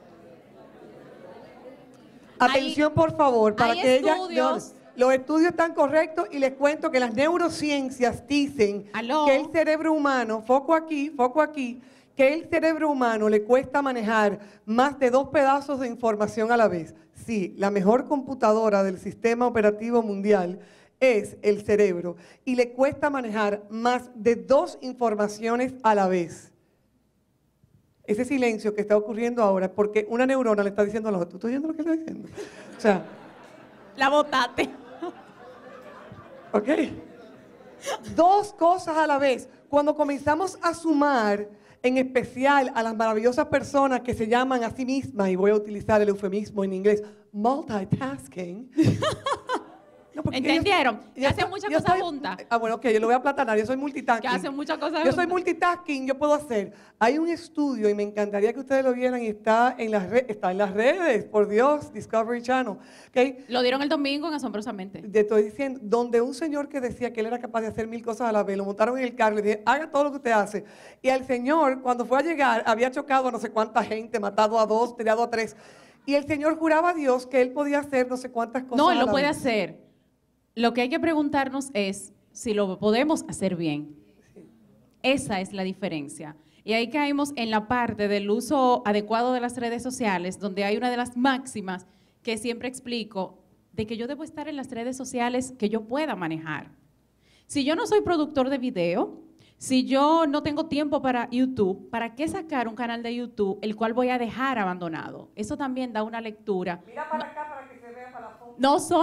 S3: Atención, por favor, para que ellas... Los estudios están correctos y les cuento que las neurociencias dicen que el cerebro humano, foco aquí, que el cerebro humano le cuesta manejar más de 2 pedazos de información a la vez. Sí, la mejor computadora del sistema operativo mundial es el cerebro y le cuesta manejar más de 2 informaciones a la vez. Ese silencio que está ocurriendo ahora es porque una neurona le está diciendo a la otra, ¿tú estás oyendo lo que está diciendo? O sea...
S4: La botaste.
S3: ¿Ok? 2 cosas a la vez. cuando comenzamos a sumar, en especial a las maravillosas personas que se llaman a sí mismas, y voy a utilizar el eufemismo en inglés, multitasking. No,
S4: ¿Entendieron? Que hacen muchas cosas juntas.
S3: Bueno, ok, yo lo voy a aplatanar, yo soy multitasking.
S4: Que hacen muchas cosas
S3: Yo soy
S4: juntas.
S3: multitasking, yo puedo hacer. Hay un estudio, y me encantaría que ustedes lo vieran, y está en las redes, por Dios, Discovery Channel. ¿Okay?
S4: Lo dieron el domingo en Asombrosamente.
S3: Te estoy diciendo, donde un señor que decía que él era capaz de hacer 1000 cosas a la vez, lo montaron en el carro y le dije, haga todo lo que usted hace. Y el señor, cuando fue a llegar, había chocado a no sé cuánta gente, matado a 2, tirado a 3. Y el señor juraba a Dios que él podía hacer no sé cuántas cosas.
S4: No, él
S3: a
S4: lo
S3: la
S4: puede
S3: vez.
S4: hacer. Lo que hay que preguntarnos es si lo podemos hacer bien. Esa es la diferencia. Y ahí caímos en la parte del uso adecuado de las redes sociales, donde hay una de las máximas que siempre explico, de que yo debo estar en las redes sociales que yo pueda manejar. Si yo no soy productor de video, si yo no tengo tiempo para YouTube, ¿para qué sacar un canal de YouTube el cual voy a dejar abandonado? Eso también da una lectura.
S3: Mira para acá para que se vea para la foto.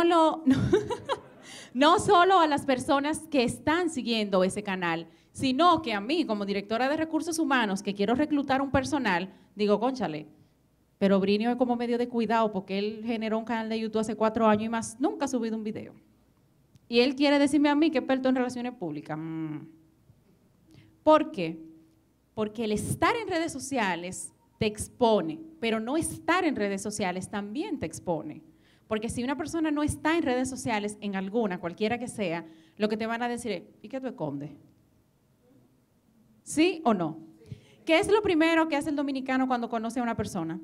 S4: No solo a las personas que están siguiendo ese canal, sino que a mí, como directora de recursos humanos, que quiero reclutar un personal, digo, cónchale, pero Brinio es como medio de cuidado porque él generó un canal de YouTube hace 4 años y más, nunca ha subido un video. Y él quiere decirme a mí que es experto en relaciones públicas. ¿Por qué? Porque el estar en redes sociales te expone, pero no estar en redes sociales también te expone. Porque si una persona no está en redes sociales, en alguna, cualquiera que sea, lo que te van a decir es, ¿y qué tú escondes? ¿Sí o no? ¿Qué es lo primero que hace el dominicano cuando conoce a una persona?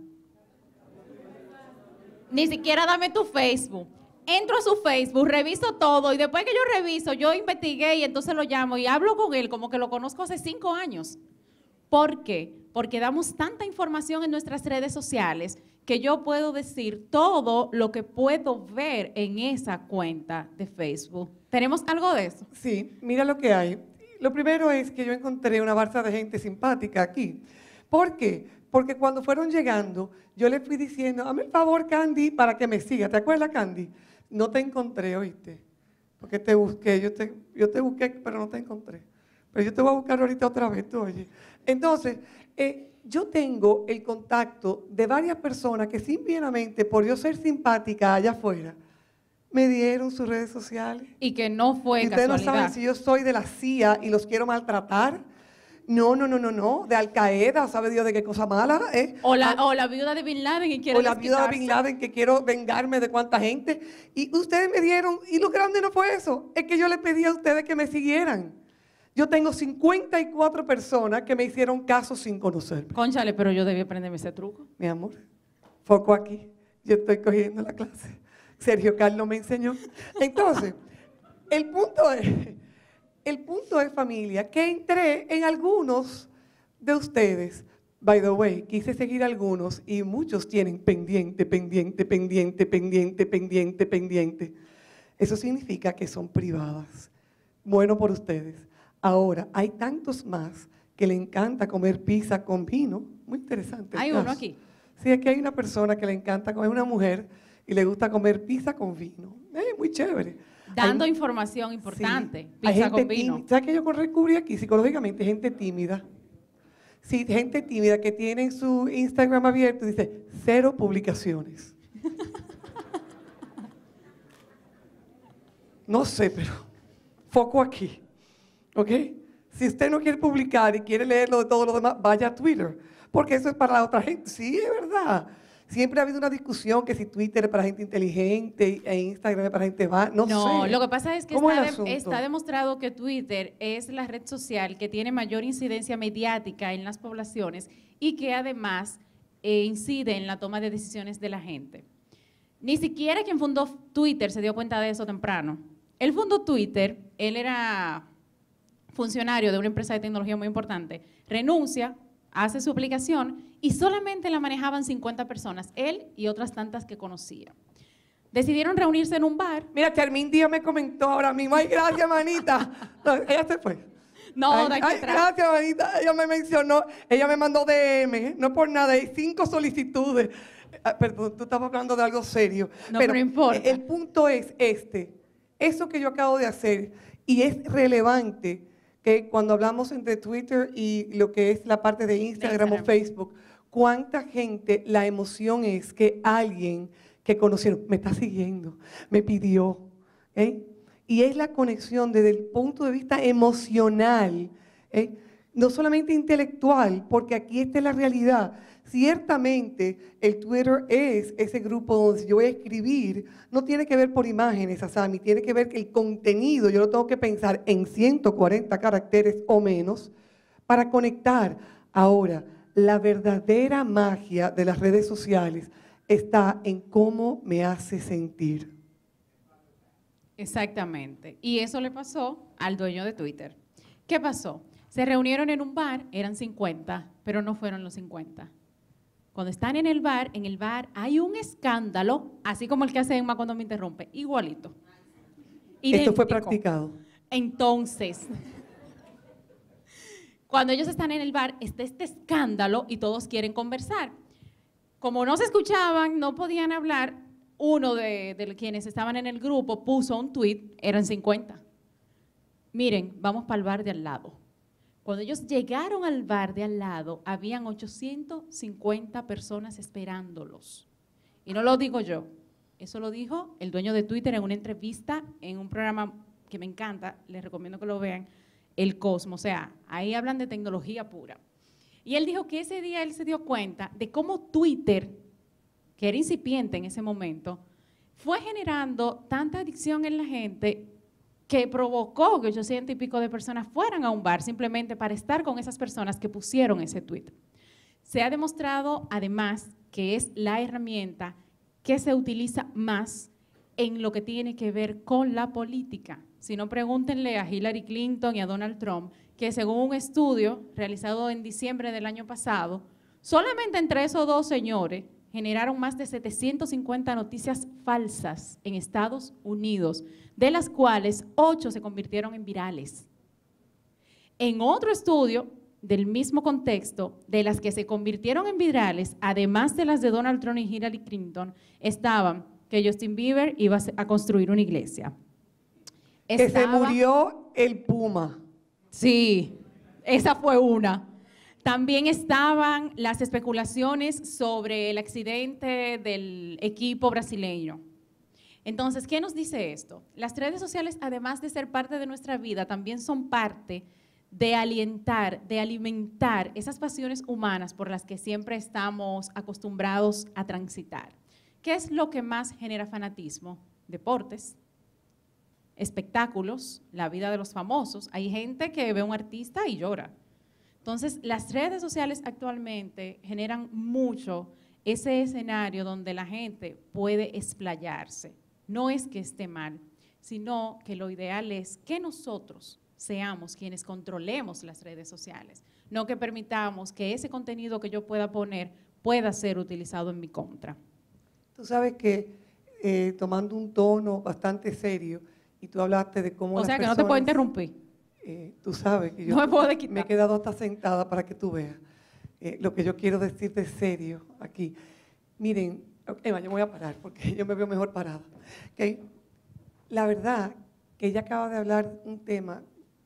S4: Ni siquiera dame tu Facebook. Entro a su Facebook, reviso todo y después que yo reviso, yo investigué y entonces lo llamo y hablo con él como que lo conozco hace 5 años. ¿Por qué? Porque damos tanta información en nuestras redes sociales que yo puedo decir todo lo que puedo ver en esa cuenta de Facebook. ¿Tenemos algo de eso?
S3: Sí, mira lo que hay. Lo primero es que yo encontré una barza de gente simpática aquí. ¿Por qué? Porque cuando fueron llegando, yo le fui diciendo, hazme el favor, Candy, para que me siga. ¿Te acuerdas, Candy? No te encontré, ¿oíste? Porque te busqué, yo te busqué, pero no te encontré. Pero yo te voy a buscar ahorita otra vez, tú oye. Entonces, yo tengo el contacto de varias personas que simplemente por yo ser simpática allá afuera, me dieron sus redes sociales.
S4: Y que no fue
S3: Y ustedes no
S4: casualidad.
S3: saben si yo soy de la CIA y los quiero maltratar. No, de Al Qaeda, ¿sabe Dios de qué cosa mala?
S4: O la viuda de Bin Laden y quiere
S3: O la viuda de
S4: desquitarse.
S3: Bin Laden que quiero vengarme de cuánta gente. Y ustedes me dieron, y lo grande no fue eso, es que yo les pedí a ustedes que me siguieran. Yo tengo 54 personas que me hicieron caso sin conocerme.
S4: Cónchale, pero yo debí aprenderme ese truco.
S3: Mi amor, foco aquí, yo estoy cogiendo la clase. Sergio Carlos me enseñó. Entonces, el punto es, familia, que entré en algunos de ustedes. By the way, quise seguir algunos y muchos tienen pendiente. Eso significa que son privadas. Bueno por ustedes. Ahora, hay tantos más que le encanta comer pizza con vino. Muy interesante.
S4: Hay uno aquí.
S3: Sí, aquí hay una persona que le encanta comer, una mujer, y le gusta comer pizza con vino. Muy chévere.
S4: Dando
S3: Hay-
S4: información importante.
S3: Sí, hay
S4: Pizza
S3: gente
S4: con vino.
S3: tímida. ¿Sabes qué yo descubrí aquí? Psicológicamente, gente tímida. Sí, gente tímida que tiene su Instagram abierto y dice, 0 publicaciones. No sé, pero foco aquí. ¿Ok? Si usted no quiere publicar y quiere leerlo de todo lo demás, vaya a Twitter. Porque eso es para la otra gente. Sí, es verdad. Siempre ha habido una discusión que si Twitter es para gente inteligente e Instagram es para gente va. No sé.
S4: Lo que pasa es que
S3: ¿Cómo es el asunto?
S4: está demostrado que Twitter es la red social que tiene mayor incidencia mediática en las poblaciones y que además incide en la toma de decisiones de la gente. Ni siquiera quien fundó Twitter se dio cuenta de eso temprano. Él fundó Twitter, él era funcionario de una empresa de tecnología muy importante, renuncia, hace su aplicación y solamente la manejaban 50 personas, él y otras tantas que conocía. Decidieron reunirse en un bar.
S3: Mira, Charmín Díaz me comentó ahora mismo. Ay, gracias, manita. No, ella se fue.
S4: No, de aquí
S3: Ay,
S4: atrás.
S3: gracias, manita. Ella me mencionó, ella me mandó DM, no por nada, hay 5 solicitudes. Perdón, tú estabas hablando de algo serio.
S4: No, pero no importa.
S3: El punto es eso que yo acabo de hacer, y es relevante que cuando hablamos entre Twitter y lo que es la parte de Instagram o Facebook, cuánta gente, la emoción es que alguien que conocieron, me está siguiendo, me pidió, y es la conexión desde el punto de vista emocional, no solamente intelectual, porque aquí está la realidad. Ciertamente el Twitter es ese grupo donde yo voy a escribir, no tiene que ver por imágenes, Asami, tiene que ver que el contenido, yo lo tengo que pensar en 140 caracteres o menos para conectar. Ahora, la verdadera magia de las redes sociales está en cómo me hace sentir.
S4: Exactamente. Y eso le pasó al dueño de Twitter. ¿Qué pasó? Se reunieron en un bar, eran 50, pero no fueron los 50. Cuando están en el bar hay un escándalo, así como el que hace Emma cuando me interrumpe, igualito.
S3: Idéntico. Esto fue practicado.
S4: Entonces, cuando ellos están en el bar, está este escándalo y todos quieren conversar. Como no se escuchaban, no podían hablar, uno de quienes estaban en el grupo puso un tweet, eran 50. Miren, vamos para el bar de al lado. Cuando ellos llegaron al bar de al lado, habían 850 personas esperándolos. Y no lo digo yo, eso lo dijo el dueño de Twitter en una entrevista en un programa que me encanta, les recomiendo que lo vean, El Cosmos. O sea, ahí hablan de tecnología pura. Y él dijo que ese día él se dio cuenta de cómo Twitter, que era incipiente en ese momento, fue generando tanta adicción en la gente que provocó que 800 y pico de personas fueran a un bar simplemente para estar con esas personas que pusieron ese tweet. Se ha demostrado además que es la herramienta que se utiliza más en lo que tiene que ver con la política. Si no, pregúntenle a Hillary Clinton y a Donald Trump, que según un estudio realizado en diciembre del año pasado, solamente entre esos dos señores generaron más de 750 noticias falsas en Estados Unidos, de las cuales 8 se convirtieron en virales. En otro estudio del mismo contexto, de las que se convirtieron en virales, además de las de Donald Trump y Hillary Clinton, estaban que Justin Bieber iba a construir una iglesia.
S3: Que se murió el puma.
S4: Sí, esa fue una. También estaban las especulaciones sobre el accidente del equipo brasileño. Entonces, ¿qué nos dice esto? Las redes sociales, además de ser parte de nuestra vida, también son parte de alimentar esas pasiones humanas por las que siempre estamos acostumbrados a transitar. ¿Qué es lo que más genera fanatismo? Deportes, espectáculos, la vida de los famosos. Hay gente que ve a un artista y llora. Entonces, las redes sociales actualmente generan mucho ese escenario donde la gente puede explayarse. No es que esté mal, sino que lo ideal es que nosotros seamos quienes controlemos las redes sociales, no que permitamos que ese contenido que yo pueda poner pueda ser utilizado en mi contra.
S3: Tú sabes que tomando un tono bastante serio, y tú hablaste de cómo
S4: o sea, que no te puedo interrumpir.
S3: Tú sabes que yo me he quedado hasta sentada para que tú veas lo que yo quiero decirte es serio aquí. Miren, Eva, yo me voy a parar porque yo me veo mejor parada. ¿Okay? La verdad que ella acaba de hablar un tema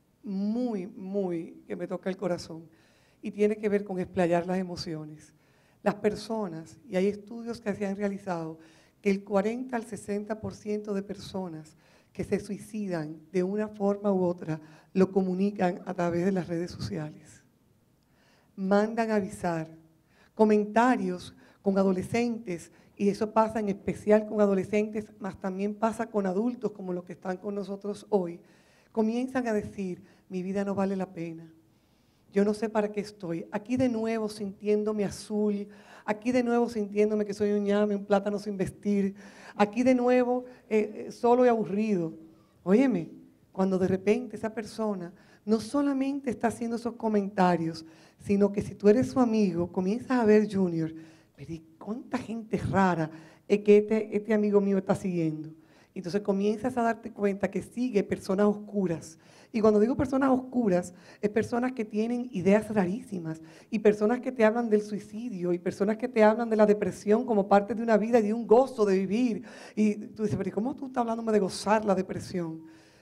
S3: muy que me toca el corazón y tiene que ver con explayar las emociones. Las personas, y hay estudios que se han realizado, que el 40 al 60% de personas que se suicidan de una forma u otra, lo comunican a través de las redes sociales. Mandan avisar, comentarios con adolescentes, y eso pasa en especial con adolescentes, más también pasa con adultos como los que están con nosotros hoy. Comienzan a decir, mi vida no vale la pena, yo no sé para qué estoy. Aquí de nuevo sintiéndome azul, aquí de nuevo sintiéndome que soy un ñame, un plátano sin vestir, aquí de nuevo solo y aburrido. Óyeme, cuando de repente esa persona no solamente está haciendo esos comentarios, sino que si tú eres su amigo, comienzas a ver, Junior, pero ¿cuánta gente rara es que este amigo mío está siguiendo? Entonces comienzas a darte cuenta que sigue personas oscuras. Y cuando digo personas oscuras, es personas que tienen ideas rarísimas y personas que te hablan del suicidio y personas que te hablan de la depresión como parte de una vida y de un gozo de vivir. Y tú dices, pero ¿cómo tú estás hablándome de gozar la depresión?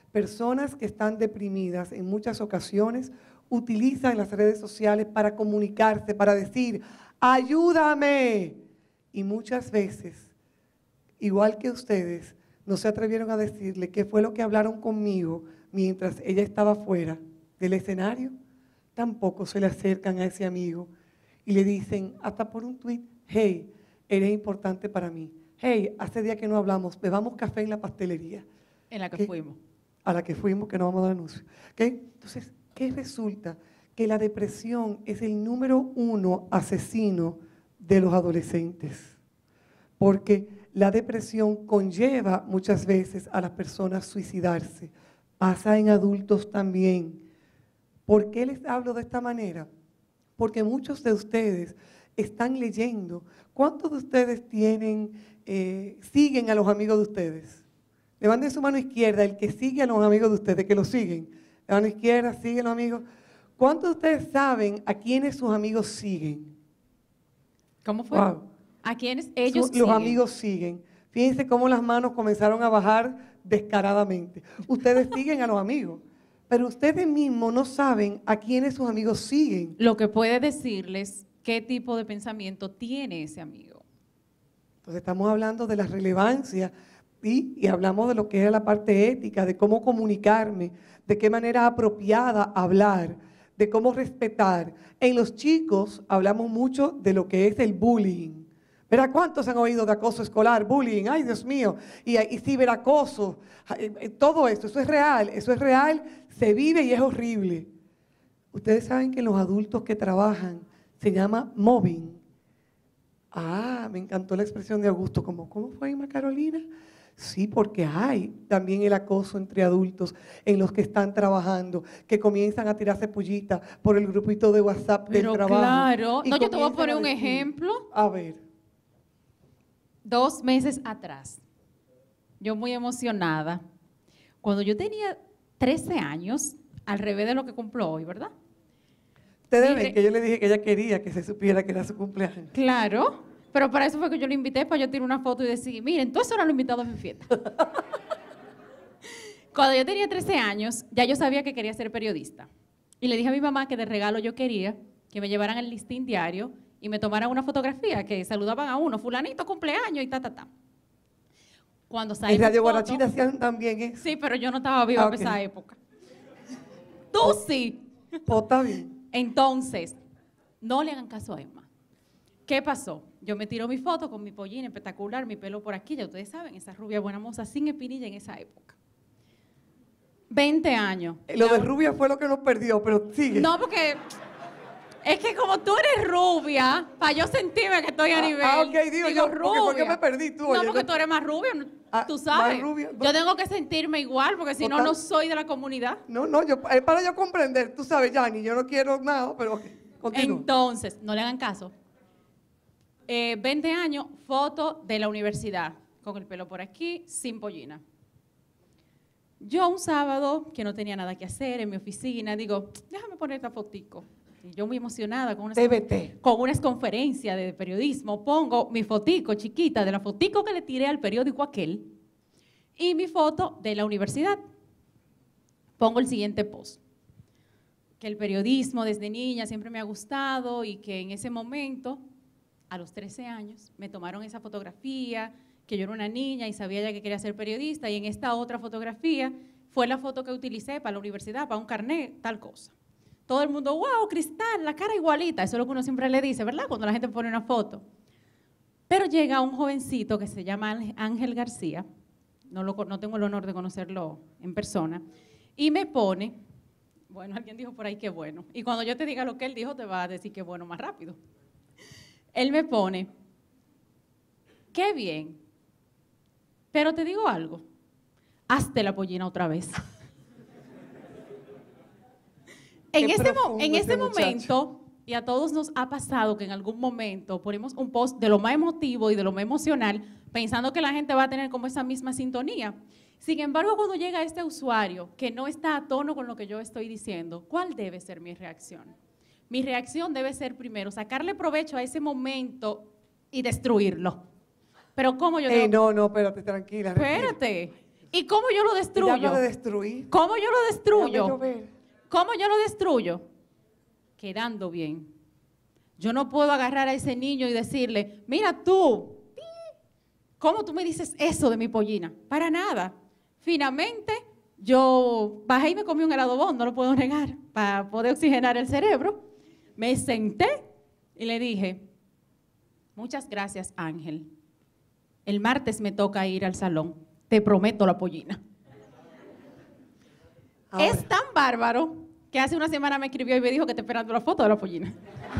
S3: Personas que están deprimidas en muchas ocasiones utilizan las redes sociales para comunicarse, para decir, ayúdame. Y muchas veces, igual que ustedes, no se atrevieron a decirle qué fue lo que hablaron conmigo mientras ella estaba fuera del escenario. Tampoco se le acercan a ese amigo y le dicen, hasta por un tuit, hey, eres importante para mí. Hey, hace días que no hablamos, bebamos café en la pastelería.
S4: En la que fuimos.
S3: A la que fuimos, que no vamos a dar anuncio. Entonces, ¿qué resulta? Que la depresión es el número 1 asesino de los adolescentes. Porque la depresión conlleva muchas veces a las personas suicidarse. Pasa en adultos también. ¿Por qué les hablo de esta manera? Porque muchos de ustedes están leyendo. ¿Cuántos de ustedes siguen a los amigos de ustedes? Levanten su mano izquierda, el que sigue a los amigos de ustedes, que lo siguen. La mano izquierda, siguen los amigos. ¿Cuántos de ustedes saben a quiénes sus amigos siguen?
S4: ¿Cómo fue?
S3: Wow.
S4: ¿A quiénes ellos siguen?
S3: Los amigos siguen. Fíjense cómo las manos comenzaron a bajar descaradamente. Ustedes siguen a los amigos, pero ustedes mismos no saben a quiénes sus amigos siguen.
S4: Lo que puede decirles qué tipo de pensamiento tiene ese amigo.
S3: Entonces estamos hablando de la relevancia y hablamos de lo que es la parte ética, de cómo comunicarme, de qué manera apropiada hablar, de cómo respetar. En los chicos hablamos mucho de lo que es el bullying. ¿Verdad? ¿Cuántos han oído de acoso escolar, bullying? ¡Ay, Dios mío! Y ciberacoso, todo esto, eso es real, se vive y es horrible. Ustedes saben que los adultos que trabajan se llama mobbing. Ah, me encantó la expresión de Augusto, ¿cómo fue, Irma Carolina? Sí, porque hay también el acoso entre adultos en los que están trabajando, que comienzan a tirarse pullitas por el grupito de WhatsApp del trabajo.
S4: Pero claro, no, yo te voy a poner un ejemplo.
S3: A ver.
S4: 2 meses atrás, yo muy emocionada, cuando yo tenía 13 años, al revés de lo que cumplo hoy, ¿verdad?
S3: Ustedes ven que yo le dije que ella quería que se supiera que era su cumpleaños.
S4: Claro, pero para eso fue que yo lo invité, para yo tirar una foto y decir, miren, tú eso no lo he invitado a mi fiesta. Cuando yo tenía 13 años, ya yo sabía que quería ser periodista. Y le dije a mi mamá que de regalo yo quería que me llevaran el listín diario y me tomaran una fotografía, que saludaban a uno, fulanito cumpleaños y ta. Cuando sale
S3: en Radio Guarachina hacían también eso.
S4: Sí, pero yo no estaba viva en esa época. Tú sí.
S3: Pues está bien.
S4: Entonces, no le hagan caso a Emma. ¿Qué pasó? Yo me tiro mi foto con mi pollín espectacular, mi pelo por aquí, ya ustedes saben, esa rubia buena moza sin espinilla en esa época. 20 años.
S3: Lo de rubia fue lo que nos perdió, pero sigue.
S4: No, porque es que como tú eres rubia, para yo sentirme que estoy a nivel.
S3: Ok, digo yo,
S4: rubia.
S3: ¿por qué me perdí tú?
S4: No, porque tú eres más rubia, tú sabes.
S3: Más rubia.
S4: Yo tengo que sentirme igual, porque si no, no soy de la comunidad.
S3: No, es para yo comprender, tú sabes, Yanni, yo no quiero nada, pero ok, continúa.
S4: Entonces, no le hagan caso. 20 años, foto de la universidad, con el pelo por aquí, sin pollina. Yo un sábado, que no tenía nada que hacer en mi oficina, digo, déjame poner esta fotico. Y yo muy emocionada con unas conferencias de periodismo, pongo mi fotico chiquita, de la fotico que le tiré al periódico aquel, y mi foto de la universidad. Pongo el siguiente post. Que el periodismo desde niña siempre me ha gustado y que en ese momento, a los 13 años, me tomaron esa fotografía, que yo era una niña y sabía ya que quería ser periodista, y en esta otra fotografía fue la foto que utilicé para la universidad, para un carnet, tal cosa. Todo el mundo, wow, Cristal, la cara igualita, eso es lo que uno siempre le dice, ¿verdad? Cuando la gente pone una foto. Pero llega un jovencito que se llama Ángel García, no tengo el honor de conocerlo en persona, y me pone, bueno, alguien dijo por ahí que bueno, y cuando yo te diga lo que él dijo, te va a decir que bueno más rápido. Él me pone, qué bien, pero te digo algo, hazte la pollina otra vez. En ese momento, y a todos nos ha pasado que en algún momento ponemos un post de lo más emotivo y de lo más emocional, pensando que la gente va a tener como esa misma sintonía. Sin embargo, cuando llega este usuario que no está a tono con lo que yo estoy diciendo, ¿cuál debe ser mi reacción? Mi reacción debe ser primero sacarle provecho a ese momento y destruirlo. Pero ¿cómo yo digo?
S3: No, espérate, tranquila.
S4: Espérate. ¿Y cómo yo lo destruyo?
S3: Ya de destruir.
S4: ¿Cómo yo lo destruyo?
S3: Déjame yo ver.
S4: ¿Cómo yo lo destruyo? Quedando bien. Yo no puedo agarrar a ese niño y decirle, mira tú, ¿cómo tú me dices eso de mi pollina? Para nada. Finalmente, yo bajé y me comí un helado Bon, no lo puedo negar, para poder oxigenar el cerebro. Me senté y le dije, muchas gracias, Ángel. El martes me toca ir al salón. Te prometo la pollina.
S3: Ahora.
S4: Es tan bárbaro que hace una semana me escribió y me dijo que está esperando la foto de la pollina.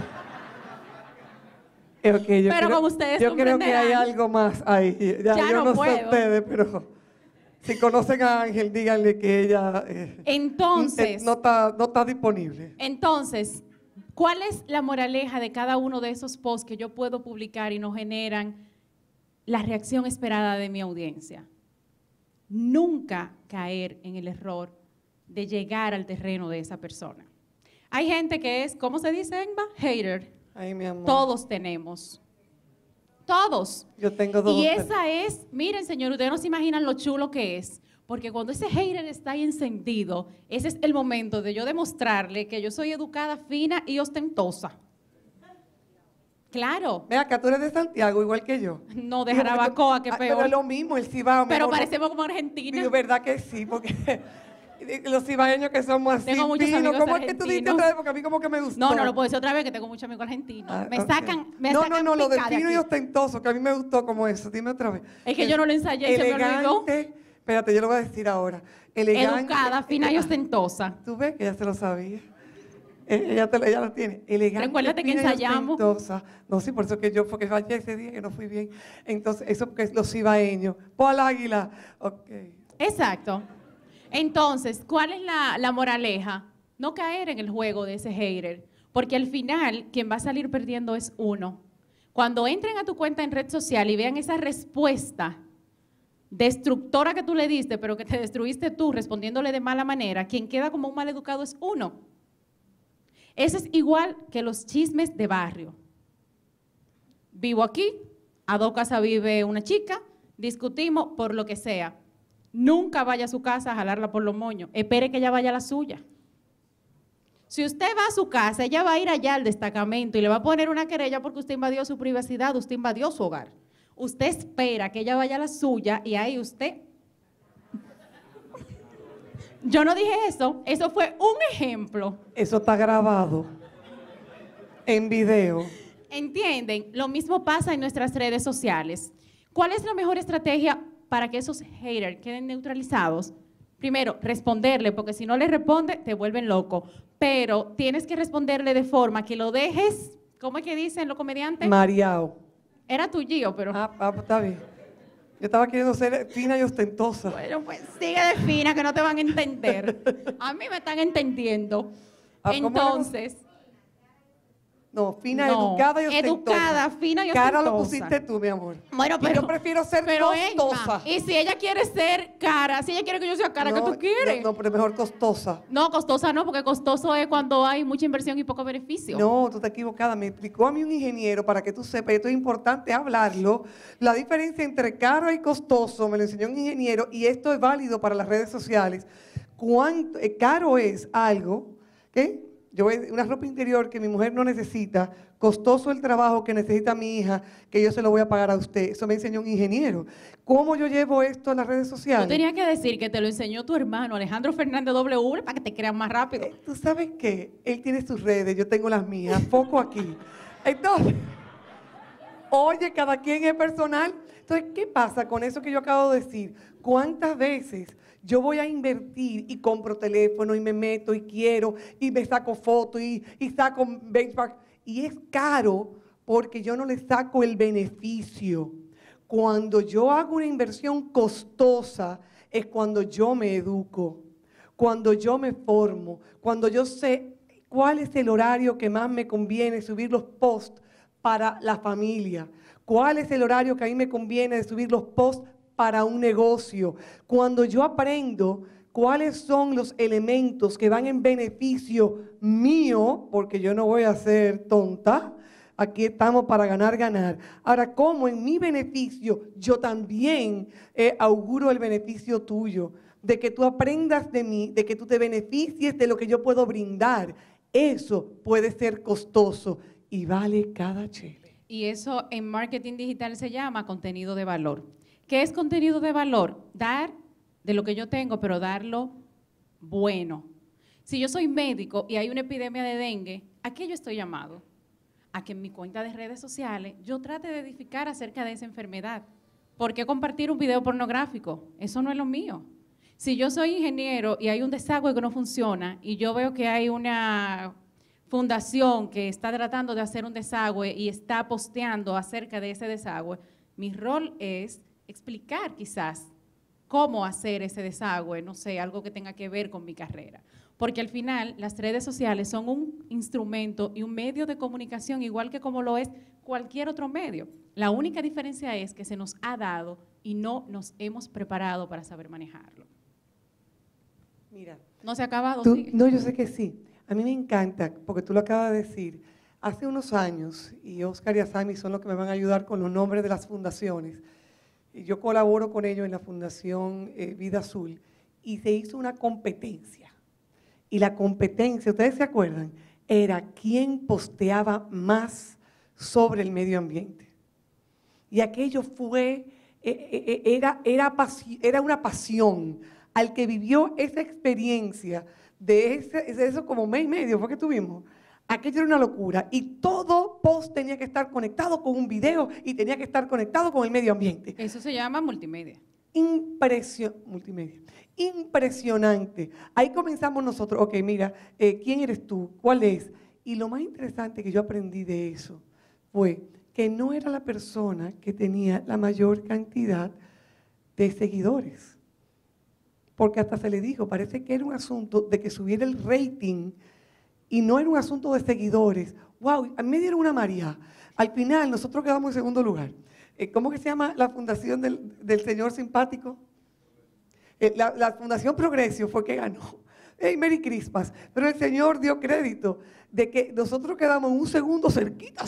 S3: Okay,
S4: pero como ustedes
S3: yo creo que hay algo más ahí. Ya yo no sé ustedes, pero si conocen a Ángel, díganle que ella
S4: entonces,
S3: no está disponible.
S4: Entonces, ¿cuál es la moraleja de cada uno de esos posts que yo puedo publicar y no generan la reacción esperada de mi audiencia? Nunca caer en el error de llegar al terreno de esa persona. Hay gente que es, ¿cómo se dice, Emma? Hater.
S3: Ay, mi amor.
S4: Todos tenemos. Todos.
S3: Yo tengo dos.
S4: Y esa es, miren, señor, ustedes no se imaginan lo chulo que es. Porque cuando ese hater está ahí encendido, ese es el momento de yo demostrarle que yo soy educada, fina y ostentosa. Claro.
S3: Ve acá, tú eres de Santiago, igual que yo.
S4: No, de Jarabacoa, que peor.
S3: Pero es lo mismo, el Cibao.
S4: Pero parecemos como Argentina.
S3: Es verdad que sí, porque los cibaeños que somos así.
S4: Tengo muchos amigos
S3: ¿Cómo es que tú dices otra vez? Porque a mí como que me gustó.
S4: No lo puedo decir otra vez, que tengo muchos amigos argentinos. Me sacan,
S3: No, lo de fino
S4: de
S3: y ostentoso, que a mí me gustó como eso. Dime otra vez.
S4: Es que yo no lo ensayé y se me olvidó.
S3: Espérate, yo lo voy a decir ahora. Elegante.
S4: Educada, fina y ostentosa.
S3: Tú ves que ella se lo sabía. Ella lo tiene. Elegante.
S4: Recuérdate que
S3: fina y
S4: ensayamos.
S3: ostentosa. No, sí, por eso que yo, porque fallé ese día que no fui bien. Entonces, eso porque es los cibaeños. Pon al águila. Ok.
S4: Exacto. Entonces, ¿cuál es la moraleja? No caer en el juego de ese hater, porque al final quien va a salir perdiendo es uno. Cuando entren a tu cuenta en red social y vean esa respuesta destructora que tú le diste, pero que te destruiste tú respondiéndole de mala manera, quien queda como un maleducado es uno. Eso es igual que los chismes de barrio. Vivo aquí, a 2 casas vive una chica, discutimos por lo que sea. Nunca vaya a su casa a jalarla por los moños. Espere que ella vaya a la suya. Si usted va a su casa, ella va a ir allá al destacamento y le va a poner una querella porque usted invadió su privacidad, usted invadió su hogar. Usted espera que ella vaya a la suya y ahí usted... Yo no dije eso fue un ejemplo.
S3: Eso está grabado en video.
S4: ¿Entienden? Lo mismo pasa en nuestras redes sociales. ¿Cuál es la mejor estrategia para que esos haters queden neutralizados? Primero, responderle, porque si no le responde, te vuelven loco. Pero tienes que responderle de forma que lo dejes, ¿cómo es que dicen los comediantes?
S3: Mareado.
S4: Era tu Gio, pero...
S3: Está bien. Yo estaba queriendo ser fina y ostentosa.
S4: Bueno, pues sigue de fina, que no te van a entender. A mí me están entendiendo. Entonces...
S3: No, fina, educada y ostentosa.
S4: Educada, fina y ostentosa.
S3: Cara lo pusiste tú, mi amor.
S4: Bueno, pero...
S3: yo prefiero ser costosa.
S4: Y si ella quiere ser cara, si ella quiere que yo sea cara, ¿qué tú quieres?
S3: No, pero mejor costosa.
S4: No, costosa no, porque costoso es cuando hay mucha inversión y poco beneficio.
S3: No, tú estás equivocada. Me explicó a mí un ingeniero para que tú sepas, esto es importante hablarlo. La diferencia entre caro y costoso me lo enseñó un ingeniero y esto es válido para las redes sociales. Caro es algo, ¿qué? Una ropa interior que mi mujer no necesita, costoso el trabajo que necesita mi hija, que yo se lo voy a pagar a usted. Eso me enseñó un ingeniero. ¿Cómo yo llevo esto a las redes sociales?
S4: Tú tenías que decir que te lo enseñó tu hermano, Alejandro Fernández W, para que te crean más rápido.
S3: ¿Tú sabes qué? Él tiene sus redes, yo tengo las mías, foco aquí. Entonces, oye, cada quien es personal. Entonces, ¿qué pasa con eso que yo acabo de decir? ¿Cuántas veces yo voy a invertir y compro teléfono y me meto y quiero y me saco fotos y saco benchmark? Y es caro porque yo no le saco el beneficio. Cuando yo hago una inversión costosa es cuando yo me educo, cuando yo me formo, cuando yo sé cuál es el horario que más me conviene subir los posts para la familia, cuál es el horario que a mí me conviene de subir los posts para un negocio. Cuando yo aprendo cuáles son los elementos que van en beneficio mío, porque yo no voy a ser tonta, Aquí estamos para ganar, ganar. Ahora, como en mi beneficio, yo también auguro el beneficio tuyo, de que tú aprendas de mí, de que tú te beneficies de lo que yo puedo brindar. Eso puede ser costoso y vale cada chele.
S4: Y eso en marketing digital se llama contenido de valor. ¿Qué es contenido de valor? Dar de lo que yo tengo, pero darlo bueno. Si yo soy médico y hay una epidemia de dengue, ¿a qué yo estoy llamado? A que en mi cuenta de redes sociales yo trate de edificar acerca de esa enfermedad. ¿Por qué compartir un video pornográfico? Eso no es lo mío. Si yo soy ingeniero y hay un desagüe que no funciona y yo veo que hay una fundación que está tratando de hacer un desagüe y está posteando acerca de ese desagüe, mi rol es explicar quizás cómo hacer ese desagüe, no sé, algo que tenga que ver con mi carrera. Porque al final las redes sociales son un instrumento y un medio de comunicación igual que como lo es cualquier otro medio. La única diferencia es que se nos ha dado y no nos hemos preparado para saber manejarlo.
S3: Mira,
S4: ¿No se ha acabado?
S3: No, yo sé que sí. A mí me encanta, porque tú lo acabas de decir. Hace unos años, y Oscar y Asami son los que me van a ayudar con los nombres de las fundaciones, y yo colaboro con ellos en la Fundación Vida Azul, y se hizo una competencia. Y la competencia, ¿ustedes se acuerdan? Era quién posteaba más sobre el medio ambiente. Y aquello fue, era una pasión. Al que vivió esa experiencia de eso como mes y medio, fue que tuvimos, aquello era una locura. Y todo post tenía que estar conectado con un video y tenía que estar conectado con el medio ambiente.
S4: Eso se llama multimedia.
S3: Multimedia. Impresionante. Ahí comenzamos nosotros, ok, mira, ¿quién eres tú? ¿Cuál es? Y lo más interesante que yo aprendí de eso fue que no era la persona que tenía la mayor cantidad de seguidores. Porque hasta se le dijo, parece que era un asunto de que subiera el rating y no era un asunto de seguidores. ¡Wow! A mí me dieron una María. Al final nosotros quedamos en segundo lugar. ¿Cómo que se llama la fundación del señor simpático? La Fundación Progresio fue que ganó. Hey, Merry Christmas. Pero el señor dio crédito de que nosotros quedamos un segundo cerquita,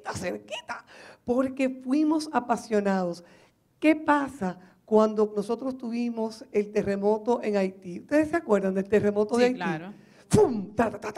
S3: porque fuimos apasionados. ¿Qué pasa cuando nosotros tuvimos el terremoto en Haití? ¿Ustedes se acuerdan del terremoto de Haití?
S4: Sí, claro.
S3: ¡Fum!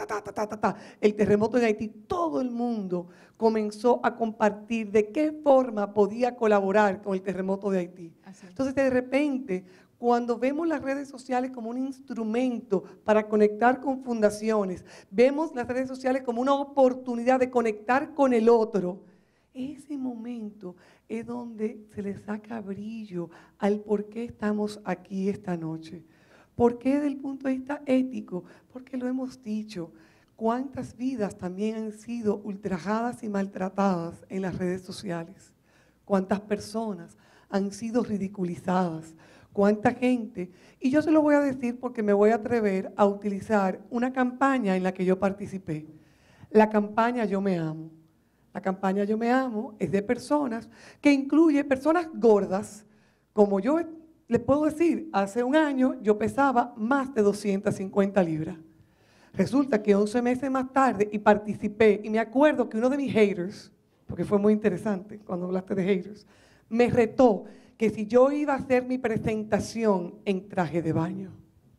S3: El terremoto en Haití, todo el mundo comenzó a compartir de qué forma podía colaborar con el terremoto de Haití.
S4: Así.
S3: Entonces, de repente, cuando vemos las redes sociales como un instrumento para conectar con fundaciones, vemos las redes sociales como una oportunidad de conectar con el otro, ese momento es donde se le saca brillo al por qué estamos aquí esta noche. ¿Por qué desde el punto de vista ético? Porque lo hemos dicho, cuántas vidas también han sido ultrajadas y maltratadas en las redes sociales. Cuántas personas han sido ridiculizadas. Cuánta gente. Y yo se lo voy a decir porque me voy a atrever a utilizar una campaña en la que yo participé. La campaña Yo Me Amo. La campaña Yo Me Amo es de personas que incluye personas gordas, como yo les puedo decir, hace un año yo pesaba más de 250 libras. Resulta que 11 meses más tarde y participé, y me acuerdo que uno de mis haters, porque fue muy interesante cuando hablaste de haters, me retó que si yo iba a hacer mi presentación en traje de baño.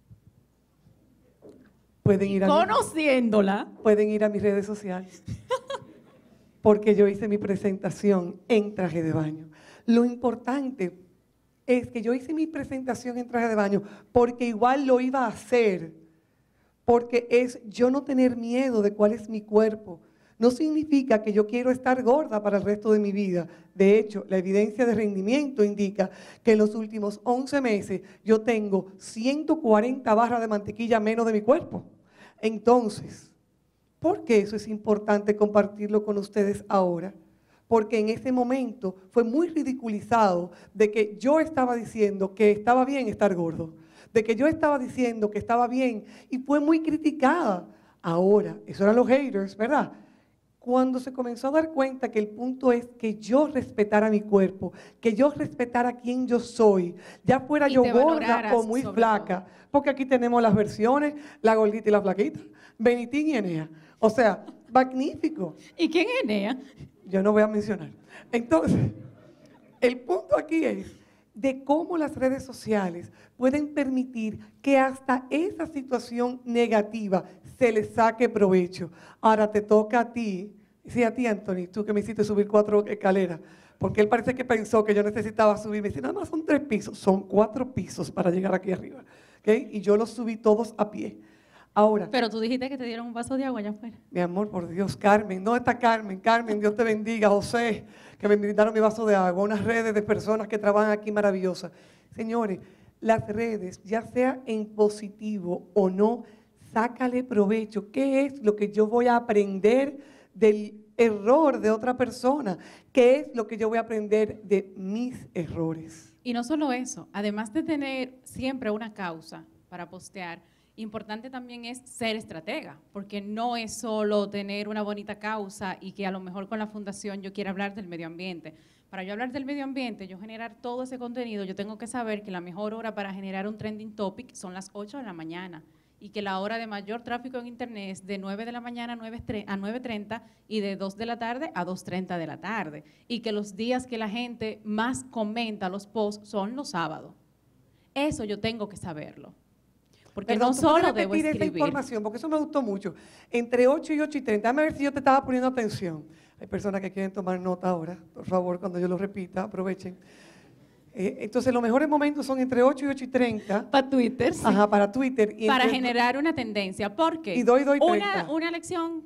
S3: Pueden ir a mis redes sociales. Porque yo hice mi presentación en traje de baño. Lo importante es que yo hice mi presentación en traje de baño porque igual lo iba a hacer, porque es yo no tener miedo de cuál es mi cuerpo. No significa que yo quiero estar gorda para el resto de mi vida. De hecho, la evidencia de rendimiento indica que en los últimos 11 meses yo tengo 140 barras de mantequilla menos de mi cuerpo. Entonces, ¿por qué eso es importante compartirlo con ustedes ahora? Porque en ese momento fue muy ridiculizado de que yo estaba diciendo que estaba bien estar gordo, de que yo estaba diciendo que estaba bien y fue muy criticada. Ahora, eso eran los haters, ¿verdad? Cuando se comenzó a dar cuenta que el punto es que yo respetara mi cuerpo, que yo respetara quién yo soy, ya fuera yo gorda o muy flaca, porque aquí tenemos las versiones, la gordita y la flaquita, Benitín y Enea. O sea, magnífico.
S4: ¿Y quién es Enea?
S3: Yo no voy a mencionar. Entonces, el punto aquí es de cómo las redes sociales pueden permitir que hasta esa situación negativa se le saque provecho. Ahora te toca a ti, sí, a ti, Anthony, tú que me hiciste subir 4 escaleras, porque él parece que pensó que yo necesitaba subir. Me dice, nada más son 3 pisos, son 4 pisos para llegar aquí arriba. ¿Okay? Y yo los subí todos a pie. Ahora,
S4: Pero tú dijiste que te dieron un vaso de agua allá afuera.
S3: mi amor, por Dios, Carmen, ¿dónde está Carmen? Carmen, Dios te bendiga, José, que me brindaron mi vaso de agua, unas redes de personas que trabajan aquí maravillosas. Señores, las redes, ya sea en positivo o no, sácale provecho. ¿Qué es lo que yo voy a aprender del error de otra persona? ¿Qué es lo que yo voy a aprender de mis errores?
S4: Y no solo eso, además de tener siempre una causa para postear, importante también es ser estratega, porque no es solo tener una bonita causa y que a lo mejor con la fundación yo quiera hablar del medio ambiente. Para yo hablar del medio ambiente, yo generar todo ese contenido, yo tengo que saber que la mejor hora para generar un trending topic son las 8 de la mañana y que la hora de mayor tráfico en internet es de 9 de la mañana a 9:30 y de 2 de la tarde a 2:30 de la tarde. Y que los días que la gente más comenta los posts son los sábados. Eso yo tengo que saberlo. Porque
S3: Perdón,
S4: no
S3: ¿tú puedes
S4: solo debo
S3: repetir esa
S4: escribir.
S3: información? Porque eso me gustó mucho. Entre 8 y 8:30. Déjame ver si yo te estaba poniendo atención. Hay personas que quieren tomar nota ahora. Por favor, cuando yo lo repita, aprovechen. Entonces, los mejores momentos son entre 8 y 8:30.
S4: Para Twitter, sí.
S3: Ajá, para Twitter. Y
S4: Para
S3: entre-
S4: generar una tendencia. ¿Por qué?
S3: Y doy 30.
S4: Una lección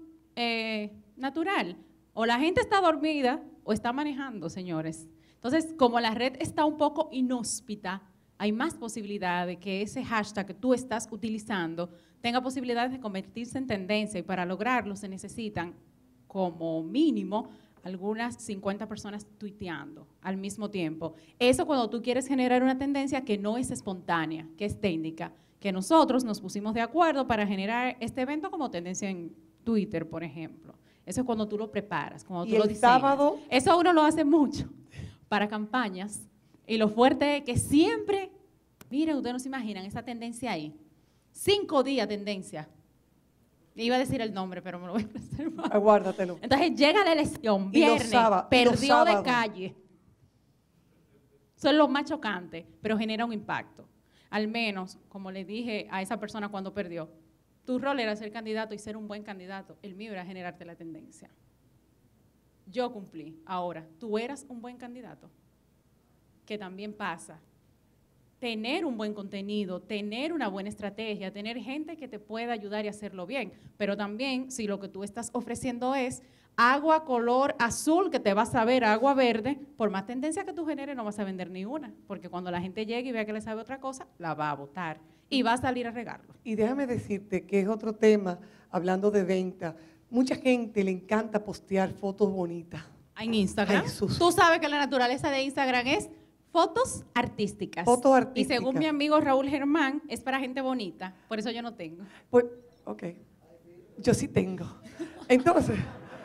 S4: natural. O la gente está dormida o está manejando, señores. Entonces, como la red está un poco inhóspita, hay más posibilidad de que ese hashtag que tú estás utilizando tenga posibilidades de convertirse en tendencia y para lograrlo se necesitan como mínimo algunas 50 personas tuiteando al mismo tiempo. Eso cuando tú quieres generar una tendencia que no es espontánea, que es técnica, que nosotros nos pusimos de acuerdo para generar este evento como tendencia en Twitter, por ejemplo. Eso es cuando tú lo preparas, cuando
S3: Y
S4: tú lo
S3: el
S4: diseñas.
S3: sábado-
S4: Eso uno lo hace mucho para campañas. Y lo fuerte es que siempre, miren, ustedes no se imaginan esa tendencia ahí. 5 días tendencia. Iba a decir el nombre, pero me lo voy a reservar.
S3: Aguárdatelo.
S4: Entonces llega la elección,
S3: Y los
S4: viernes,
S3: sábados- y los
S4: perdió de
S3: sábados.
S4: calle. Eso es lo más chocante, pero genera un impacto. Al menos, como le dije a esa persona cuando perdió, tu rol era ser candidato y ser un buen candidato. El mío era generarte la tendencia. Yo cumplí. Ahora, ¿tú eras un buen candidato? Que también pasa. Tener un buen contenido, tener una buena estrategia, tener gente que te pueda ayudar y hacerlo bien. Pero también, si lo que tú estás ofreciendo es agua color azul, que te vas a ver agua verde, por más tendencia que tú generes, no vas a vender ni una. Porque cuando la gente llegue y vea que le sabe otra cosa, la va a botar y va a salir a regarlo.
S3: Y déjame decirte que es otro tema, hablando de venta. Mucha gente le encanta postear fotos bonitas.
S4: En Instagram.
S3: Ay, Jesús.
S4: Tú sabes que la naturaleza de Instagram es fotos artísticas.
S3: Fotos artísticas.
S4: Y según mi amigo Raúl Germán, es para gente bonita. Por eso yo no tengo.
S3: Pues, ok, yo sí tengo. Entonces,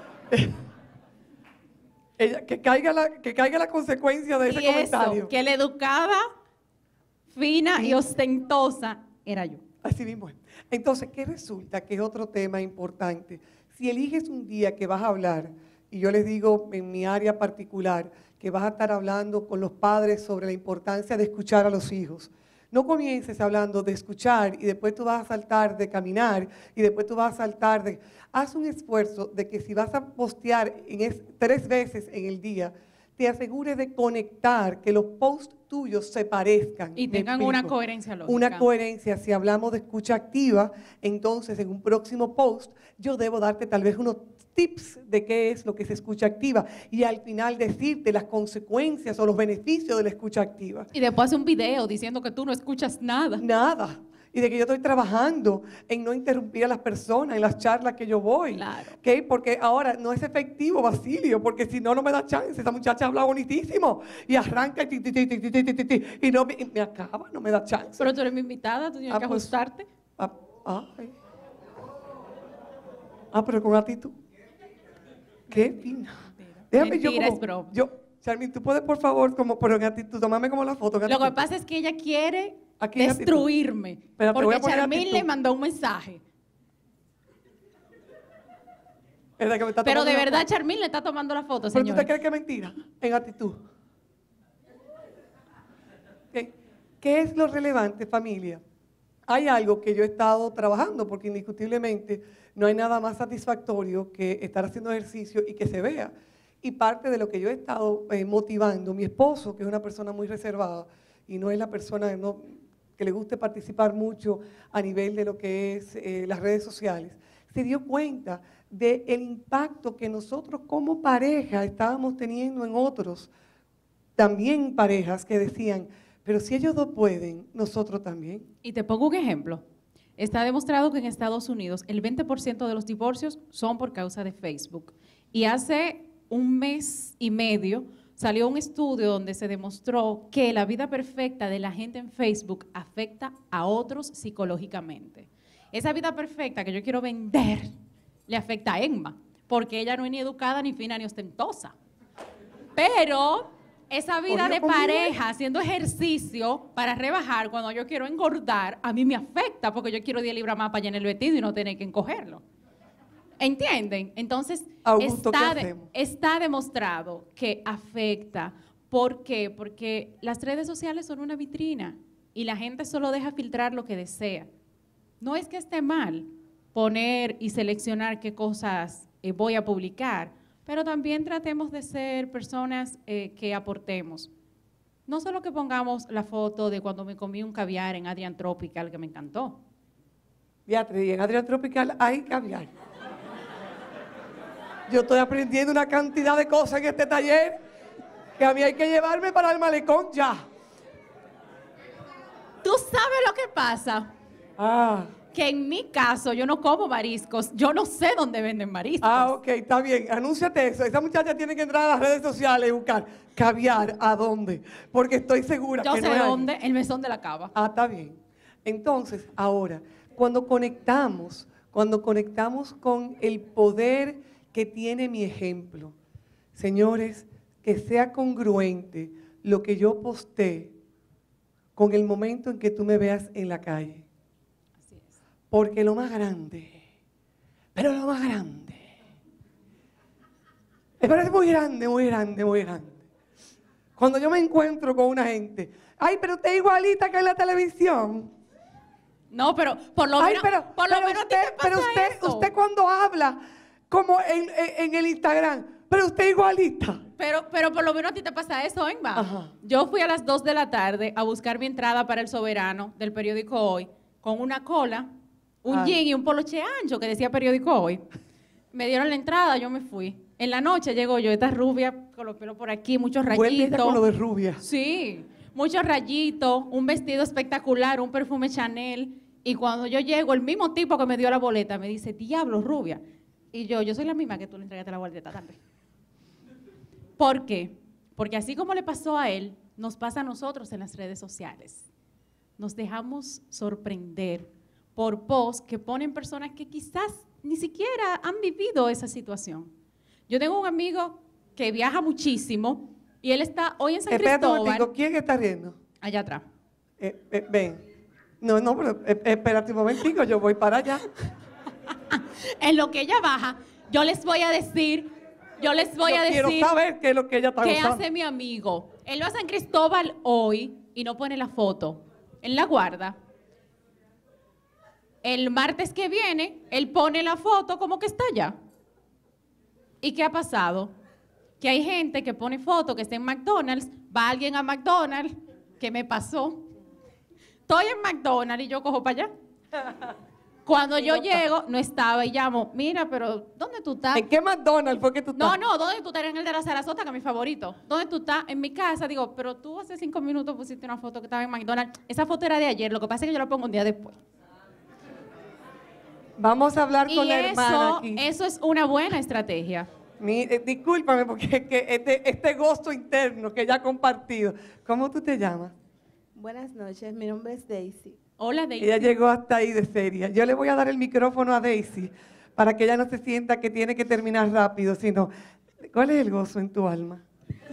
S3: que caiga la consecuencia de ese
S4: Y eso,
S3: comentario.
S4: que la educada, fina
S3: Sí.
S4: y ostentosa era yo.
S3: Así mismo es. Entonces, ¿qué resulta? Que es otro tema importante. Si eliges un día que vas a hablar, y yo les digo en mi área particular, que vas a estar hablando con los padres sobre la importancia de escuchar a los hijos. No comiences hablando de escuchar y después tú vas a saltar de caminar y después tú vas a saltar de... Haz un esfuerzo de que si vas a postear 3 veces en el día, te asegures de conectar, que los posts tuyos se parezcan.
S4: Y
S3: ¿Me
S4: tengan una
S3: explico?
S4: coherencia lógica.
S3: Una coherencia. Si hablamos de escucha activa, entonces en un próximo post yo debo darte tal vez unos tips de qué es lo que es escucha activa y al final decirte las consecuencias o los beneficios de la escucha activa.
S4: Y después hace un video diciendo que tú no escuchas nada.
S3: Nada. Y de que yo estoy trabajando en no interrumpir a las personas en las charlas que yo voy.
S4: Claro.
S3: ¿Ok? Porque ahora no es efectivo, Basilio, porque si no, no me da chance. Esa muchacha habla bonitísimo y arranca y no me acaba, no me da chance.
S4: Pero tú eres mi invitada, tú tienes que
S3: Pues,
S4: ajustarte.
S3: ay. Pero con actitud. Qué fina. Déjame
S4: Mentira,
S3: yo
S4: es broma.
S3: Charmin, tú puedes por favor, pero en actitud, tómame como la foto. en
S4: Lo que
S3: actitud.
S4: pasa es que ella quiere
S3: Aquí en actitud.
S4: destruirme.
S3: Espera, te voy
S4: Porque
S3: a poner
S4: Charmín
S3: actitud.
S4: le mandó un mensaje.
S3: ¿Verdad que me está
S4: Pero
S3: tomando
S4: de
S3: una
S4: verdad,
S3: foto?
S4: Charmín le está tomando la foto,
S3: ¿Pero tú
S4: señor.
S3: te crees que es mentira? En actitud. ¿Qué es lo relevante, familia? Hay algo que yo he estado trabajando, porque indiscutiblemente no hay nada más satisfactorio que estar haciendo ejercicio y que se vea. Y parte de lo que yo he estado motivando, mi esposo, que es una persona muy reservada y no es la persona que le guste participar mucho a nivel de lo que es las redes sociales, se dio cuenta del impacto que nosotros como pareja estábamos teniendo en otros, también parejas que decían, pero si ellos dos pueden, nosotros también.
S4: Y te pongo un ejemplo. Está demostrado que en Estados Unidos el 20% de los divorcios son por causa de Facebook. Y hace un mes y medio salió un estudio donde se demostró que la vida perfecta de la gente en Facebook afecta a otros psicológicamente. Esa vida perfecta que yo quiero vender le afecta a Emma, porque ella no es ni educada, ni fina, ni ostentosa. Pero esa vida de pareja, haciendo ejercicio para rebajar, cuando yo quiero engordar, a mí me afecta, porque yo quiero 10 libras más para llenar el vestido y no tener que encogerlo. ¿Entienden? Entonces,
S3: Augusto,
S4: está demostrado que afecta. ¿Por qué? Porque las redes sociales son una vitrina y la gente solo deja filtrar lo que desea. No es que esté mal poner y seleccionar qué cosas voy a publicar, pero también tratemos de ser personas que aportemos. No solo que pongamos la foto de cuando me comí un caviar en Adrian Tropical, que me encantó.
S3: Beatriz, y en Adrian Tropical hay caviar. Yo estoy aprendiendo una cantidad de cosas en este taller que a mí hay que llevarme para el malecón ya.
S4: ¿Tú sabes lo que pasa?
S3: Ah.
S4: Que en mi caso yo no como mariscos, yo no sé dónde venden mariscos.
S3: Ah, ok, está bien, anúnciate eso. Esa muchacha tiene que entrar a las redes sociales y buscar caviar, ¿a dónde? Porque estoy segura
S4: yo
S3: que
S4: sé
S3: no es ahí.
S4: dónde, el mesón de la cava.
S3: Ah, está bien. Entonces, ahora, cuando conectamos con el poder que tiene mi ejemplo, señores, que sea congruente lo que yo posté con el momento en que tú me veas en la calle.
S4: Así es.
S3: Porque lo más grande, pero lo más grande, me parece muy grande, muy grande, muy grande. Cuando yo me encuentro con una gente, ay, pero usted es igualita que en la televisión.
S4: No, pero por lo menos, por lo menos a ti te pasa eso.
S3: Usted cuando habla, como en el Instagram, pero usted es igualita.
S4: Pero por lo menos a ti te pasa eso, Emma.
S3: Ajá.
S4: Yo fui a las 2 de la tarde a buscar mi entrada para El Soberano del periódico Hoy, con una cola, un jean y un poloche ancho que decía periódico Hoy. Me dieron la entrada, yo me fui. En la noche llego yo, esta rubia, con los pelos por aquí, muchos rayitos.
S3: Vuelve ella con lo de rubia.
S4: Sí, muchos rayitos, un vestido espectacular, un perfume Chanel. Y cuando yo llego, el mismo tipo que me dio la boleta me dice, diablo, rubia. Y yo soy la misma que tú le entregaste la boleta también. ¿Por qué? Porque así como le pasó a él, nos pasa a nosotros en las redes sociales. Nos dejamos sorprender por posts que ponen personas que quizás ni siquiera han vivido esa situación. Yo tengo un amigo que viaja muchísimo y él está hoy en San
S3: Espérate un
S4: Cristóbal.
S3: momentico, ¿quién está riendo?
S4: Allá atrás.
S3: Ven. No, pero espérate un momentico, yo voy para allá.
S4: En lo que ella baja, yo les voy a decir
S3: Quiero saber qué es lo que ella está
S4: ¿qué
S3: gozando.
S4: hace mi amigo? Él va a San Cristóbal hoy y no pone la foto. Él la guarda. El martes que viene, él pone la foto como que está allá. ¿Y qué ha pasado? Que hay gente que pone foto que está en McDonald's, va alguien a McDonald's, ¿qué me pasó? Estoy en McDonald's y yo cojo para allá. Cuando yo llego, no estaba y llamo, mira, pero ¿dónde tú estás?
S3: ¿En qué McDonald's fue que tú estás?
S4: No, ¿dónde tú estás? En el de la Sarasota, que es mi favorito. ¿Dónde tú estás? En mi casa. Digo, pero tú hace 5 minutos pusiste una foto que estaba en McDonald's. Esa foto era de ayer, lo que pasa es que yo la pongo un día después.
S3: Vamos a hablar con
S4: Y
S3: la hermana aquí.
S4: eso es una buena estrategia.
S3: Discúlpame, porque es que este gozo interno que ella ha compartido. ¿Cómo tú te llamas?
S5: Buenas noches, mi nombre es Daisy.
S4: Hola, Daisy.
S3: Ella llegó hasta ahí de seria. Yo le voy a dar el micrófono a Daisy para que ella no se sienta que tiene que terminar rápido, sino, ¿cuál es el gozo en tu alma?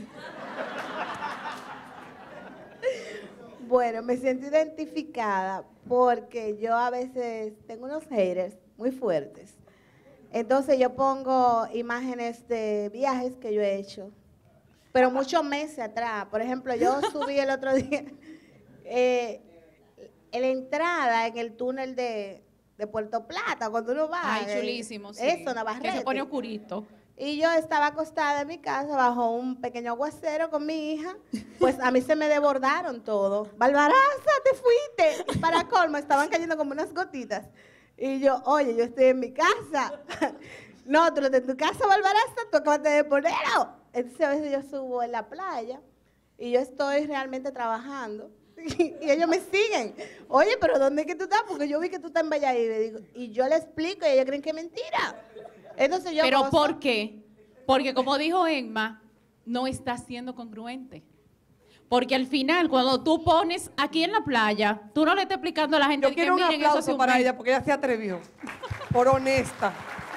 S5: Bueno, me siento identificada porque yo a veces tengo unos haters muy fuertes. Entonces yo pongo imágenes de viajes que yo he hecho, pero muchos meses atrás. Por ejemplo, yo subí el otro día la entrada en el túnel de Puerto Plata, cuando uno va.
S4: Ay, chulísimo, sí.
S5: Eso, Navarrete.
S4: Que se pone oscurito.
S5: Y yo estaba acostada en mi casa bajo un pequeño aguacero con mi hija, pues a mí se me desbordaron todo. Barbaraza, te fuiste. Y para colmo, estaban cayendo como unas gotitas. Y yo, oye, yo estoy en mi casa. No, tú no estás en tu casa, Barbaraza, tú acabas de ponerlo. Entonces a veces yo subo en la playa y yo estoy realmente trabajando. Y ellos me siguen. Oye, pero ¿dónde es que tú estás? Porque yo vi que tú estás en Valladolid. Y yo le explico y ellos creen que es mentira. Entonces yo
S4: ¿Pero
S5: gozo.
S4: por qué? Porque como dijo Emma, no está siendo congruente. Porque al final, cuando tú pones aquí en la playa, tú no le estás explicando a la gente
S3: Yo quiero un
S4: miren, eso
S3: aplauso
S4: sí un
S3: para
S4: mes.
S3: ella porque ella se atrevió, por honesta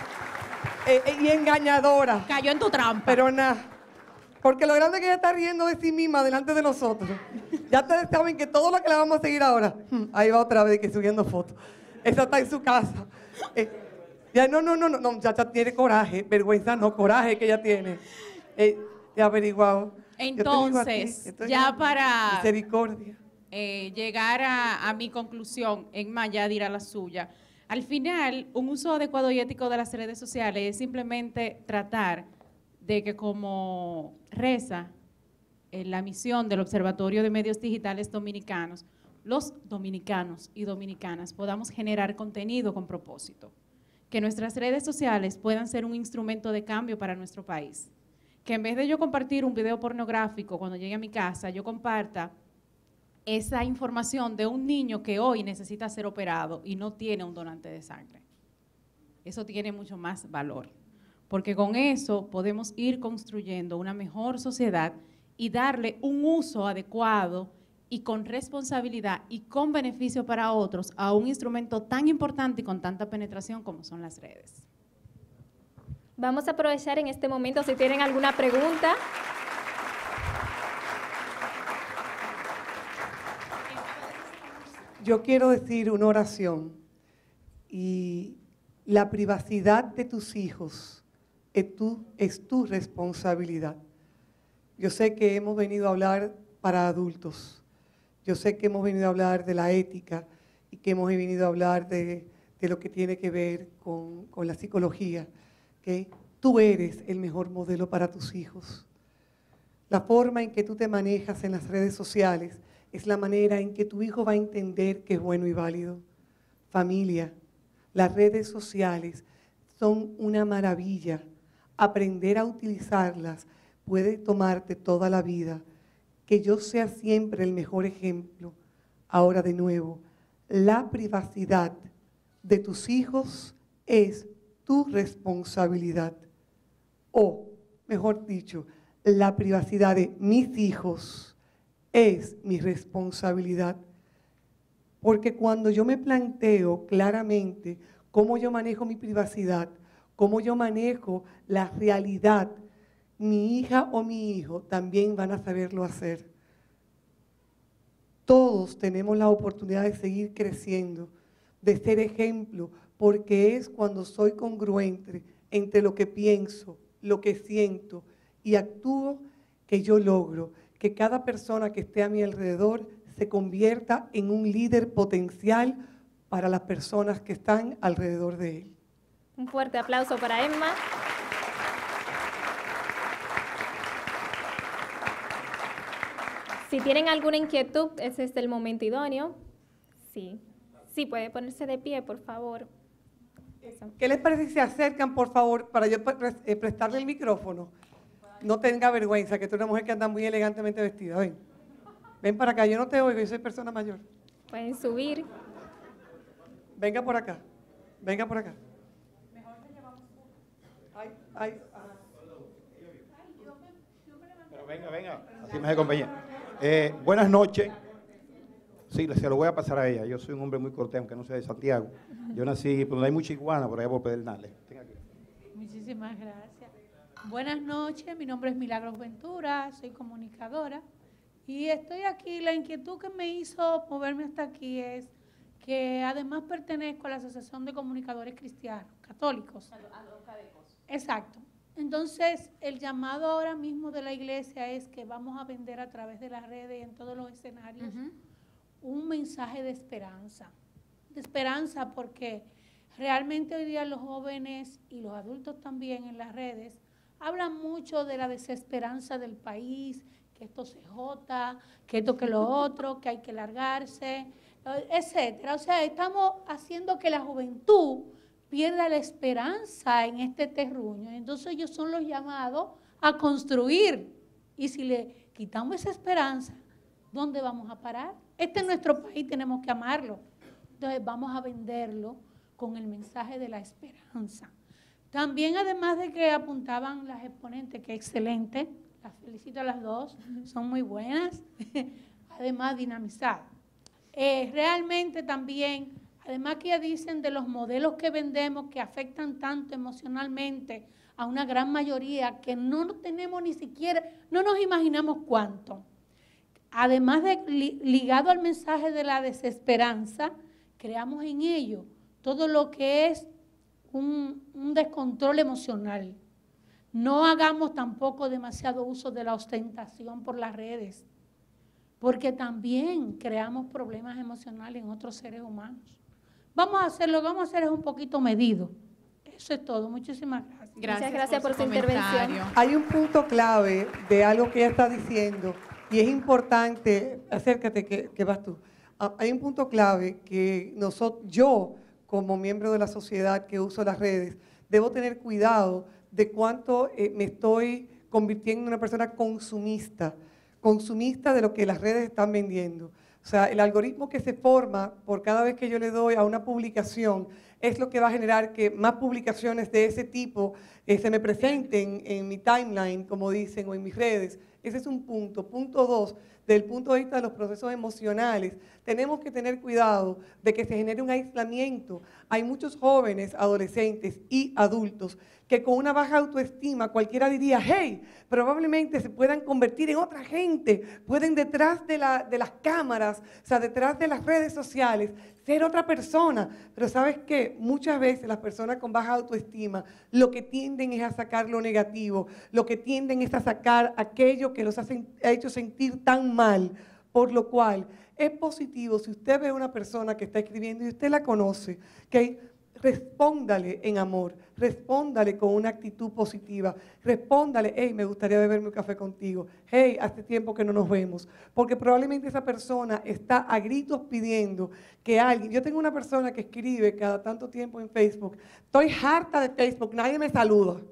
S3: y engañadora,
S4: Cayó en tu trampa.
S3: pero nada. Porque lo grande es que ella está riendo de sí misma delante de nosotros. Ya ustedes saben que todo lo que la vamos a seguir ahora, ahí va otra vez que subiendo fotos. Esa está en su casa. Ya no, muchacha tiene coraje, vergüenza no, coraje que ella tiene. Ya averiguado.
S4: Entonces, ya para
S3: misericordia.
S4: llegar a mi conclusión, Emma ya dirá la suya. Al final, un uso adecuado y ético de las redes sociales es simplemente tratar de que, como reza la misión del Observatorio de Medios Digitales Dominicanos, los dominicanos y dominicanas podamos generar contenido con propósito, que nuestras redes sociales puedan ser un instrumento de cambio para nuestro país, que en vez de yo compartir un video pornográfico cuando llegue a mi casa, yo comparta esa información de un niño que hoy necesita ser operado y no tiene un donante de sangre. Eso tiene mucho más valor, porque con eso podemos ir construyendo una mejor sociedad y darle un uso adecuado y con responsabilidad y con beneficio para otros a un instrumento tan importante y con tanta penetración como son las redes.
S1: Vamos a aprovechar en este momento si tienen alguna pregunta.
S3: Yo quiero decir una oración y la privacidad de tus hijos es tu responsabilidad. Yo sé que hemos venido a hablar para adultos, yo sé que hemos venido a hablar de la ética y que hemos venido a hablar de lo que tiene que ver con la psicología, que tú eres el mejor modelo para tus hijos. La forma en que tú te manejas en las redes sociales es la manera en que tu hijo va a entender que es bueno y válido. Familia, las redes sociales son una maravilla. Aprender a utilizarlas puede tomarte toda la vida. Que yo sea siempre el mejor ejemplo. Ahora de nuevo, la privacidad de tus hijos es tu responsabilidad. O, mejor dicho, la privacidad de mis hijos es mi responsabilidad. Porque cuando yo me planteo claramente cómo yo manejo mi privacidad, cómo yo manejo la realidad, mi hija o mi hijo también van a saberlo hacer. Todos tenemos la oportunidad de seguir creciendo, de ser ejemplo, porque es cuando soy congruente entre lo que pienso, lo que siento y actúo que yo logro que cada persona que esté a mi alrededor se convierta en un líder potencial para las personas que están alrededor de él.
S1: Un fuerte aplauso para Emma. Si tienen alguna inquietud, ese es el momento idóneo. Sí, puede ponerse de pie, por favor. Eso.
S3: ¿Qué les parece si se acercan, por favor, para yo prestarle el micrófono? No tenga vergüenza, que tú eres una mujer que anda muy elegantemente vestida. Ven para acá, yo no te oigo, yo soy persona mayor.
S1: Pueden subir.
S3: Venga por acá, venga por acá.
S6: Pero venga, así me hace compañía. Buenas noches. Sí, se lo voy a pasar a ella. Yo soy un hombre muy cortés, aunque no sea de Santiago. Yo nací, pues hay mucha iguana por allá por Pedernales.
S7: Muchísimas gracias. Buenas noches, mi nombre es Milagros Ventura, soy comunicadora y estoy aquí. La inquietud que me hizo moverme hasta aquí es que además pertenezco a la Asociación de Comunicadores Cristianos, Católicos. Exacto. Entonces, el llamado ahora mismo de la iglesia es que vamos a vender a través de las redes y en todos los escenarios un mensaje de esperanza. De esperanza porque realmente hoy día los jóvenes y los adultos también en las redes hablan mucho de la desesperanza del país, que esto se jota, que esto que lo otro, que hay que largarse, etcétera. O sea, estamos haciendo que la juventud pierda la esperanza en este terruño. Entonces ellos son los llamados a construir. Y si le quitamos esa esperanza, ¿dónde vamos a parar? Este es nuestro país, tenemos que amarlo. Entonces vamos a venderlo con el mensaje de la esperanza. También, además de que apuntaban las exponentes, que excelente, las felicito a las dos, son muy buenas, además dinamizadas. Realmente también, además que ya dicen de los modelos que vendemos que afectan tanto emocionalmente a una gran mayoría que no tenemos ni siquiera, no nos imaginamos cuánto. Además de ligado al mensaje de la desesperanza, creamos en ello todo lo que es un descontrol emocional. No hagamos tampoco demasiado uso de la ostentación por las redes, porque también creamos problemas emocionales en otros seres humanos. Vamos a hacerlo, lo que vamos a hacer es un poquito medido. Eso es todo. Muchísimas gracias.
S1: Muchas gracias por su intervención.
S3: Hay un punto clave de algo que ella está diciendo y es importante, acércate que vas tú. Hay un punto clave que yo, como miembro de la sociedad que uso las redes, debo tener cuidado de cuánto me estoy convirtiendo en una persona consumista de lo que las redes están vendiendo. O sea, el algoritmo que se forma por cada vez que yo le doy a una publicación es lo que va a generar que más publicaciones de ese tipo se me presenten en mi timeline, como dicen, o en mis redes. Ese es un punto. Punto 2, desde el punto de vista de los procesos emocionales, tenemos que tener cuidado de que se genere un aislamiento. Hay muchos jóvenes, adolescentes y adultos que con una baja autoestima cualquiera diría, hey, probablemente se puedan convertir en otra gente, pueden detrás de las cámaras, o sea, detrás de las redes sociales, ser otra persona. Pero ¿sabes qué? Muchas veces las personas con baja autoestima lo que tienden es a sacar lo negativo, lo que tienden es a sacar aquello que los ha hecho sentir tan mal, por lo cual es positivo si usted ve a una persona que está escribiendo y usted la conoce, que respóndale en amor, respóndale con una actitud positiva, respóndale, hey, me gustaría beberme un café contigo, hey, hace tiempo que no nos vemos, porque probablemente esa persona está a gritos pidiendo que alguien, yo tengo una persona que escribe cada tanto tiempo en Facebook, estoy harta de Facebook, nadie me saluda.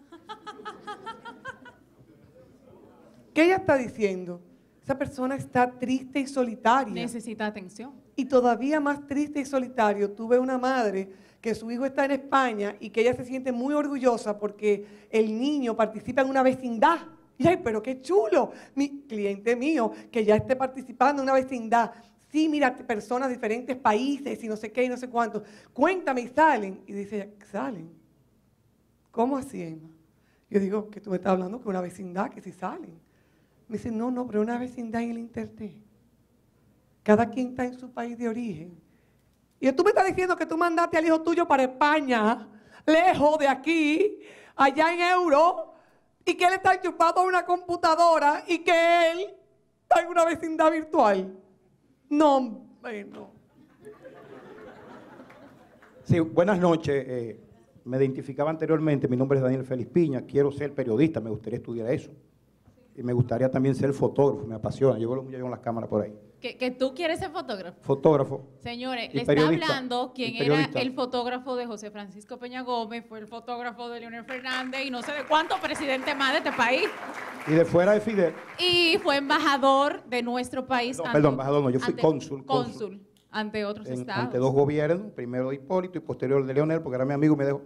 S3: ¿Qué ella está diciendo? Esa persona está triste y solitaria.
S4: Necesita atención.
S3: Y todavía más triste y solitario, tuve una madre que su hijo está en España y que ella se siente muy orgullosa porque el niño participa en una vecindad. Y ay, pero qué chulo, mi cliente mío, que ya esté participando en una vecindad. Sí, mira, personas de diferentes países y no sé qué y no sé cuánto. Cuéntame, y salen. Y dice, ¿salen? ¿Cómo así, Emma? Yo digo, que tú me estás hablando que una vecindad, que si salen. Me dice, no, pero una vecindad en el internet. Cada quien está en su país de origen. Y tú me estás diciendo que tú mandaste al hijo tuyo para España, lejos de aquí, allá en Euro, y que él está enchufado a una computadora y que él está en una vecindad virtual. No, bueno.
S6: Sí, buenas noches. Me identificaba anteriormente, mi nombre es Daniel Félix Piña, quiero ser periodista, me gustaría estudiar eso. Y me gustaría también ser fotógrafo, me apasiona. Yo veo los muchachos con las cámaras por ahí.
S4: ¿Que tú quieres ser fotógrafo?
S6: Fotógrafo.
S4: Señores, le está hablando quien era el fotógrafo de José Francisco Peña Gómez, fue el fotógrafo de Leonel Fernández y no sé de cuántos presidentes más de este país.
S6: Y de fuera de Fidel.
S4: Y fue embajador de nuestro país.
S6: No, perdón, embajador no, yo fui cónsul.
S4: Cónsul, ante otros estados.
S6: Ante dos gobiernos, primero de Hipólito y posterior de Leonel, porque era mi amigo y me dejó.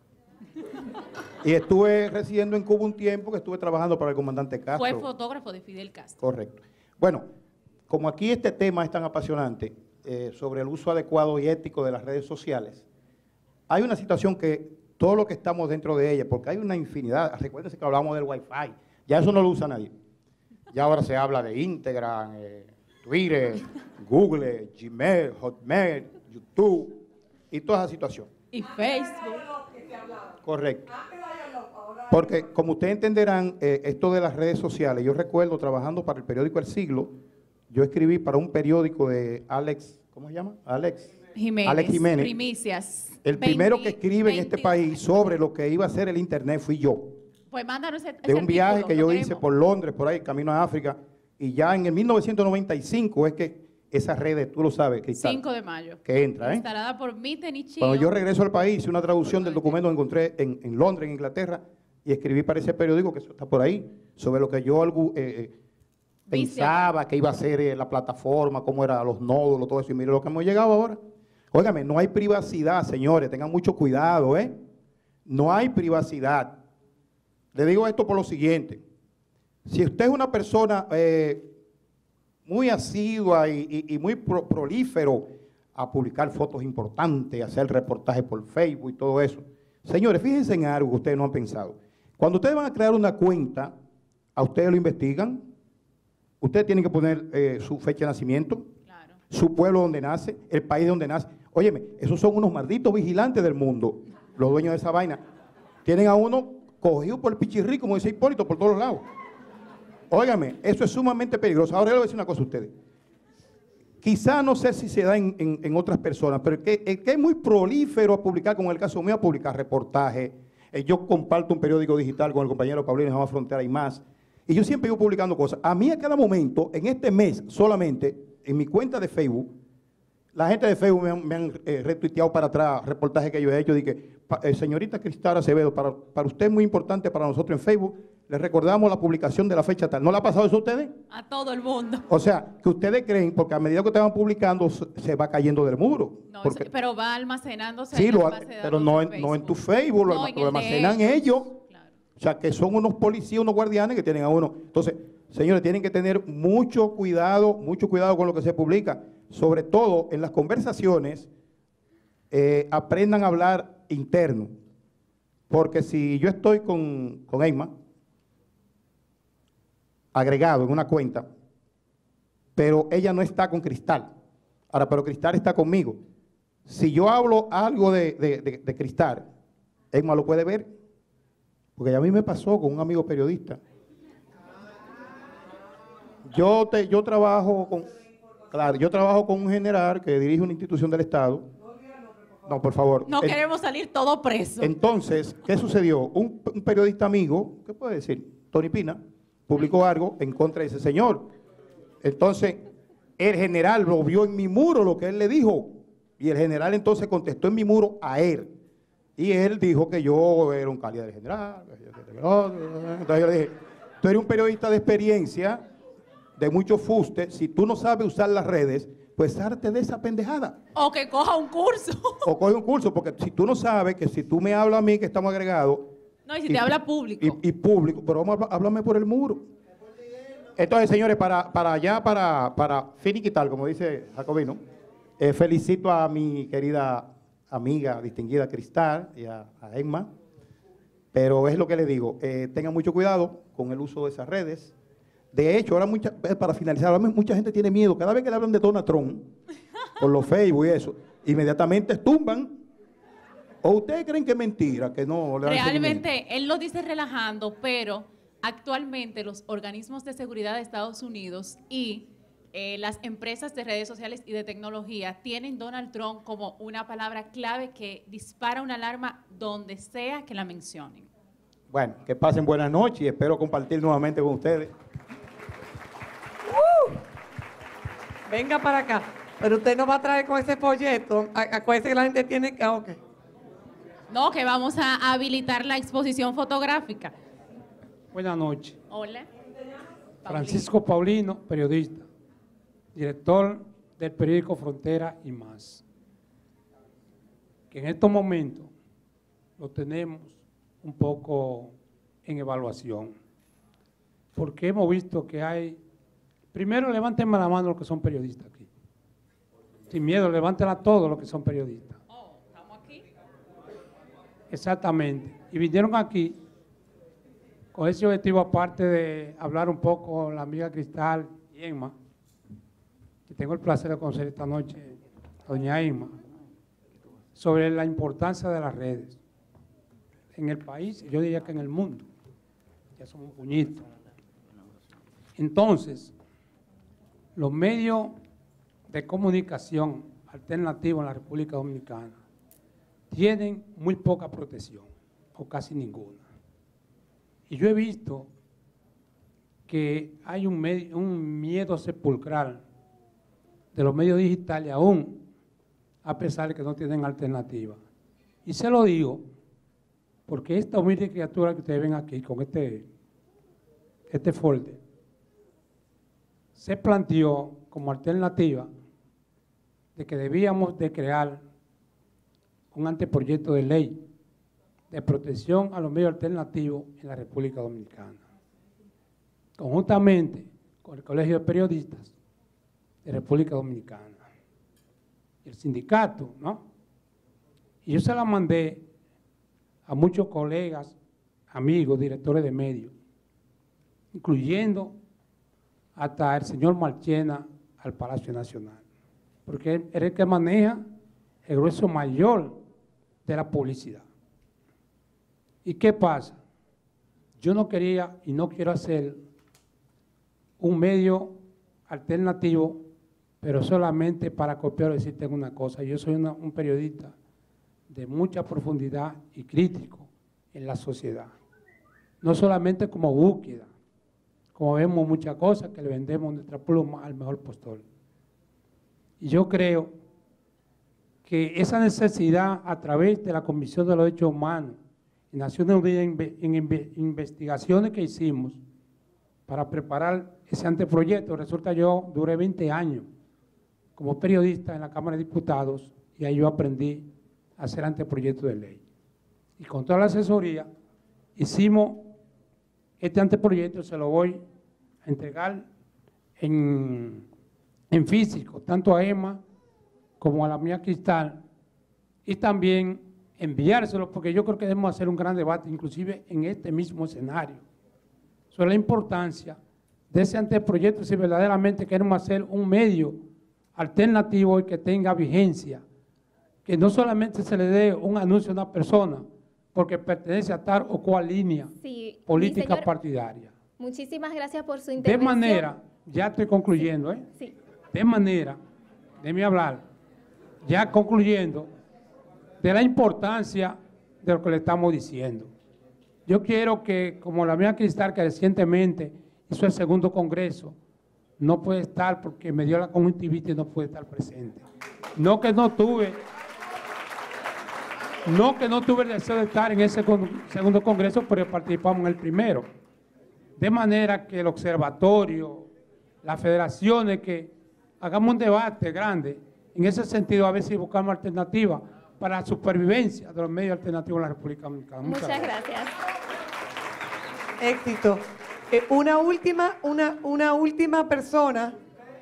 S6: Y estuve residiendo en Cuba un tiempo que estuve trabajando para el comandante Castro.
S4: Fue fotógrafo de Fidel Castro.
S6: Correcto. Bueno, como aquí este tema es tan apasionante sobre el uso adecuado y ético de las redes sociales, hay una situación que todo lo que estamos dentro de ella, porque hay una infinidad, recuérdense que hablábamos del Wi-Fi, ya eso no lo usa nadie. Ya ahora se habla de Instagram, Twitter, Google, Gmail, Hotmail, YouTube y toda esa situación.
S4: Y Facebook.
S6: Correcto. Porque, como ustedes entenderán, esto de las redes sociales, yo recuerdo trabajando para el periódico El Siglo, yo escribí para un periódico de Alex, ¿cómo se llama? Alex Jiménez.
S4: Primicias.
S6: El primero que escribe en este país sobre lo que iba a ser el Internet fui yo.
S4: Pues mándanos ese
S6: De un viaje
S4: artículo,
S6: que
S4: lo
S6: yo hice
S4: queremos.
S6: por Londres, por ahí, camino a África, y ya en el 1995 es que esas redes, tú lo sabes, Cristal,
S4: 5 de mayo.
S6: que entra, ¿eh?
S4: Instalada por Mitten y Chio.
S6: Cuando yo regreso al país, hice una traducción del documento que encontré en Londres, en Inglaterra, y escribí para ese periódico, que eso está por ahí, sobre lo que yo pensaba que iba a ser la plataforma, cómo eran los nódulos, todo eso, y mire lo que hemos llegado ahora. Óigame, no hay privacidad, señores, tengan mucho cuidado, ¿eh? No hay privacidad. Le digo esto por lo siguiente. Si usted es una persona muy asidua y muy prolífero a publicar fotos importantes, a hacer reportajes por Facebook y todo eso, señores, fíjense en algo que ustedes no han pensado. Cuando ustedes van a crear una cuenta, a ustedes lo investigan, ustedes tienen que poner su fecha de nacimiento,
S4: Claro.
S6: su pueblo donde nace, el país donde nace. Óyeme, esos son unos malditos vigilantes del mundo, los dueños de esa vaina. Tienen a uno cogido por el pichirrí, como dice Hipólito, por todos lados. Óigame, eso es sumamente peligroso. Ahora yo le voy a decir una cosa a ustedes. Quizá no sé si se da en otras personas, pero el que es muy prolífero a publicar, como en el caso mío, a publicar reportajes. Yo comparto un periódico digital con el compañero Paulino de Jamás Frontera y más. Y yo siempre iba publicando cosas. A mí a cada momento, en este mes solamente, en mi cuenta de Facebook, la gente de Facebook me han retuiteado para atrás reportajes que yo he hecho. Dije, señorita Cristal Acevedo, para usted es muy importante, para nosotros en Facebook, le recordamos la publicación de la fecha tal. ¿No le ha pasado eso a ustedes?
S4: A todo el mundo.
S6: O sea, que ustedes creen, porque a medida que ustedes van publicando, se va cayendo del muro.
S4: No,
S6: Porque,
S4: pero va almacenándose.
S6: sí,
S4: en las bases de
S6: pero
S4: datos de
S6: no en tu
S4: Facebook.
S6: Facebook,
S4: No, en
S6: lo
S4: el
S6: almacenan
S4: de
S6: ellos.
S4: Claro.
S6: O sea, que son unos policías, unos guardianes que tienen a uno. Entonces, señores, tienen que tener mucho cuidado con lo que se publica. Sobre todo en las conversaciones, aprendan a hablar interno. Porque si yo estoy con Emma, agregado en una cuenta, pero ella no está con Cristal. Ahora, pero Cristal está conmigo. Si yo hablo algo de Cristal, Emma lo puede ver. Porque a mí me pasó con un amigo periodista. Yo trabajo con un general que dirige una institución del Estado. No, por favor.
S4: No queremos salir todo preso.
S6: Entonces, ¿qué sucedió? Un periodista amigo, ¿qué puede decir? Tony Pina, publicó algo en contra de ese señor. Entonces, el general lo vio en mi muro, lo que él le dijo. Y el general entonces contestó en mi muro a él. Y él dijo que yo era un calidad del general. Entonces yo le dije, tú eres un periodista de experiencia, de mucho fuste. Si tú no sabes usar las redes, pues harte de esa pendejada.
S4: O que coja un curso.
S6: O coge un curso, porque si tú no sabes que si tú me hablas a mí, que estamos agregados.
S4: No, y si te habla público.
S6: Y público, pero vamos a háblame por el muro. Entonces, señores, para finiquitar, como dice Jacobino, felicito a mi querida amiga distinguida Cristal y a Emma, pero es lo que les digo, tengan mucho cuidado con el uso de esas redes. De hecho, ahora para finalizar, ahora mucha gente tiene miedo, cada vez que le hablan de Donald Trump, por los Facebook y eso, inmediatamente tumban. ¿O ustedes creen que es mentira? Que no le dan seguimiento?
S4: Realmente, él lo dice relajando, pero actualmente los organismos de seguridad de Estados Unidos y las empresas de redes sociales y de tecnología tienen Donald Trump como una palabra clave que dispara una alarma donde sea que la mencionen.
S6: Bueno, que pasen buenas noches y espero compartir nuevamente con ustedes.
S3: Venga para acá. Pero usted no va a traer con ese folleto. Acuérdese que la gente tiene que... Okay.
S4: No, que vamos a habilitar la exposición fotográfica.
S8: Buenas noches.
S4: Hola.
S8: Francisco Paulino, periodista, director del periódico Frontera y más. Que en estos momentos lo tenemos un poco en evaluación. Porque hemos visto que hay... Primero, levántenme la mano los que son periodistas aquí. Sin miedo, levántenla todos los que son periodistas.
S4: Oh, ¿estamos aquí?
S8: Exactamente. Y vinieron aquí con ese objetivo, aparte de hablar un poco con la amiga Cristal y Emma, que tengo el placer de conocer esta noche a doña Irma, sobre la importancia de las redes en el país, yo diría que en el mundo. Ya somos un puñito. Entonces, los medios de comunicación alternativos en la República Dominicana tienen muy poca protección, o casi ninguna. Y yo he visto que hay un miedo sepulcral de los medios digitales aún, a pesar de que no tienen alternativa. Y se lo digo porque esta humilde criatura que ustedes ven aquí con este folder se planteó como alternativa de que debíamos de crear un anteproyecto de ley de protección a los medios alternativos en la República Dominicana, conjuntamente con el Colegio de Periodistas de República Dominicana y el sindicato, ¿no? Y yo se la mandé a muchos colegas, amigos, directores de medios, incluyendo hasta el señor Marchena al Palacio Nacional, porque él es el que maneja el grueso mayor de la publicidad. ¿Y qué pasa? Yo no quería y no quiero hacer un medio alternativo, pero solamente para copiar o decirte una cosa. Yo soy un periodista de mucha profundidad y crítico en la sociedad. No solamente como búsqueda, como vemos muchas cosas que le vendemos nuestra pluma al mejor postor. Y yo creo que esa necesidad a través de la Comisión de los Derechos Humanos y Naciones Unidas en investigaciones que hicimos para preparar ese anteproyecto, resulta yo duré 20 años como periodista en la Cámara de Diputados y ahí yo aprendí a hacer anteproyectos de ley. Y con toda la asesoría hicimos este anteproyecto, se lo voy a entregar en físico, tanto a Emma como a la mía Cristal, y también enviárselo, porque yo creo que debemos hacer un gran debate, inclusive en este mismo escenario, sobre la importancia de ese anteproyecto, si verdaderamente queremos hacer un medio alternativo y que tenga vigencia, que no solamente se le dé un anuncio a una persona, porque pertenece a tal o cual línea política partidaria.
S1: Muchísimas gracias por su intervención.
S8: De manera, ya estoy concluyendo,
S1: Sí.
S8: De manera, déjeme hablar, ya concluyendo, de la importancia de lo que le estamos diciendo. Yo quiero que, como la mía Cristal, que recientemente hizo el segundo congreso, no puede estar porque me dio la conjuntivitis y no puede estar presente. No que no tuve el deseo de estar en ese segundo congreso, pero participamos en el primero. De manera que el observatorio, las federaciones, que hagamos un debate grande en ese sentido, a ver si buscamos alternativas para la supervivencia de los medios alternativos en la República Dominicana.
S1: Muchas gracias.
S3: Éxito. Una última persona.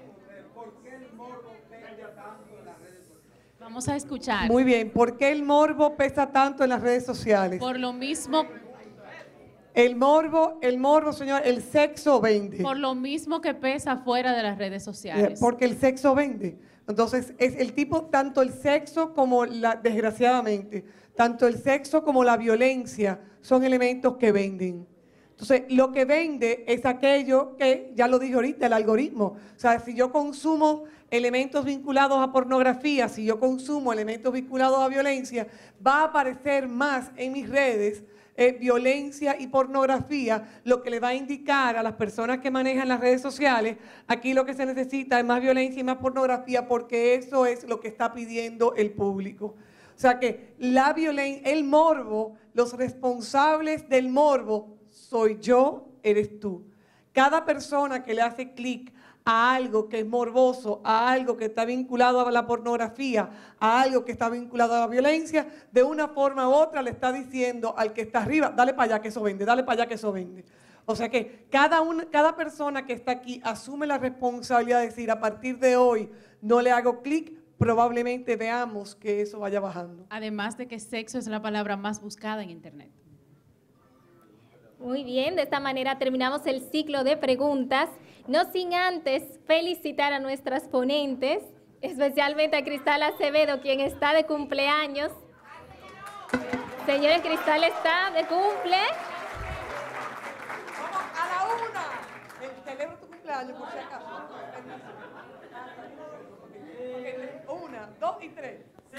S4: Vamos a escuchar.
S3: Muy bien. ¿Por qué el morbo pesa tanto en las redes sociales?
S4: Por lo mismo.
S3: El morbo, señor, el sexo vende.
S4: Por lo mismo que pesa fuera de las redes sociales.
S3: Porque el sexo vende. Entonces, es el tipo, tanto el sexo como desgraciadamente, tanto el sexo como la violencia son elementos que venden. Entonces, lo que vende es aquello que, ya lo dije ahorita, el algoritmo. O sea, si yo consumo elementos vinculados a pornografía, si yo consumo elementos vinculados a violencia, va a aparecer más en mis redes violencia y pornografía, lo que le va a indicar a las personas que manejan las redes sociales, aquí lo que se necesita es más violencia y más pornografía, porque eso es lo que está pidiendo el público. O sea que la violencia, el morbo, los responsables del morbo soy yo, eres tú. Cada persona que le hace clic a algo que es morboso, a algo que está vinculado a la pornografía, a algo que está vinculado a la violencia, de una forma u otra le está diciendo al que está arriba, dale para allá que eso vende, dale para allá que eso vende. O sea que cada persona que está aquí asume la responsabilidad de decir, a partir de hoy no le hago clic, probablemente veamos que eso vaya bajando.
S4: Además de que sexo es la palabra más buscada en Internet.
S1: Muy bien, de esta manera terminamos el ciclo de preguntas, no sin antes felicitar a nuestras ponentes, especialmente a Cristal Acevedo, quien está de cumpleaños. Señora Cristal está de cumple.
S3: Vamos a la una. Celebro tu cumpleaños, por si acaso. Ok, 1, 2 y 3.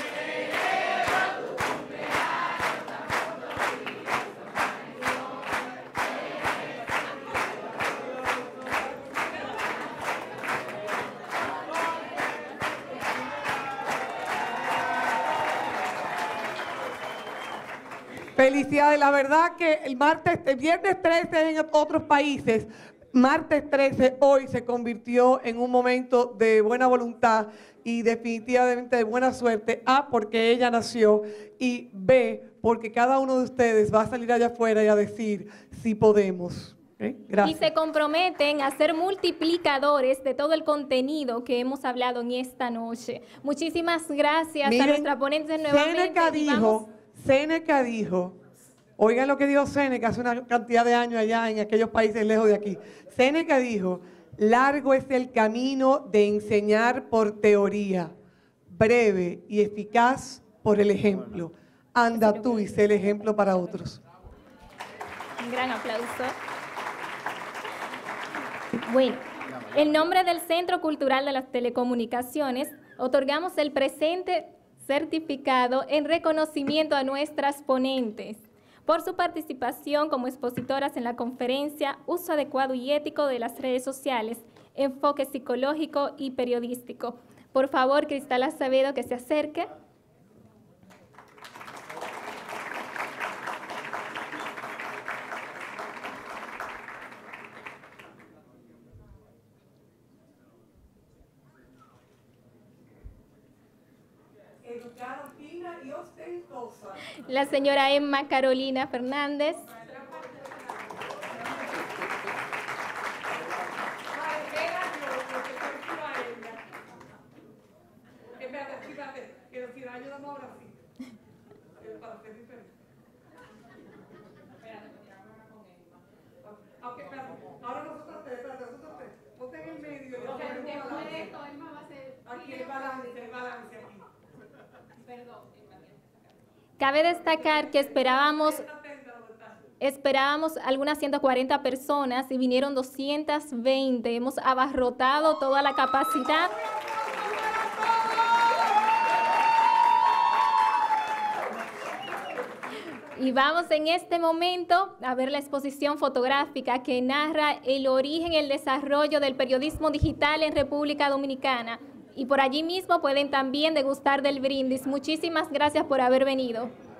S3: Felicidades, la verdad que el viernes 13 en otros países, martes 13 hoy se convirtió en un momento de buena voluntad y definitivamente de buena suerte. A, porque ella nació, y B, porque cada uno de ustedes va a salir allá afuera y a decir, sí podemos. Gracias.
S1: Y se comprometen a ser multiplicadores de todo el contenido que hemos hablado en esta noche. Muchísimas gracias. Miren, a nuestra ponente nuevamente.
S3: Séneca dijo, oigan lo que dijo Séneca hace una cantidad de años allá en aquellos países lejos de aquí. Séneca dijo, largo es el camino de enseñar por teoría, breve y eficaz por el ejemplo. Anda tú y sé el ejemplo para otros.
S1: Un gran aplauso. Bueno, en nombre del Centro Cultural de las Telecomunicaciones, otorgamos el presente certificado en reconocimiento a nuestras ponentes por su participación como expositoras en la conferencia Uso adecuado y ético de las redes sociales, enfoque psicológico y periodístico. Por favor, Cristal Acevedo, que se acerque.
S3: Educada, fina y ostentosa.
S1: La señora Emma Carolina Fernández.
S3: Ahora nosotros tres, ponte en el medio. Después de esto, Emma va a hacer aquí el balance aquí.
S1: Cabe destacar que esperábamos algunas 140 personas y vinieron 220. Hemos abarrotado toda la capacidad. Y vamos en este momento a ver la exposición fotográfica que narra el origen y el desarrollo del periodismo digital en República Dominicana. Y por allí mismo pueden también degustar del brindis. Muchísimas gracias por haber venido.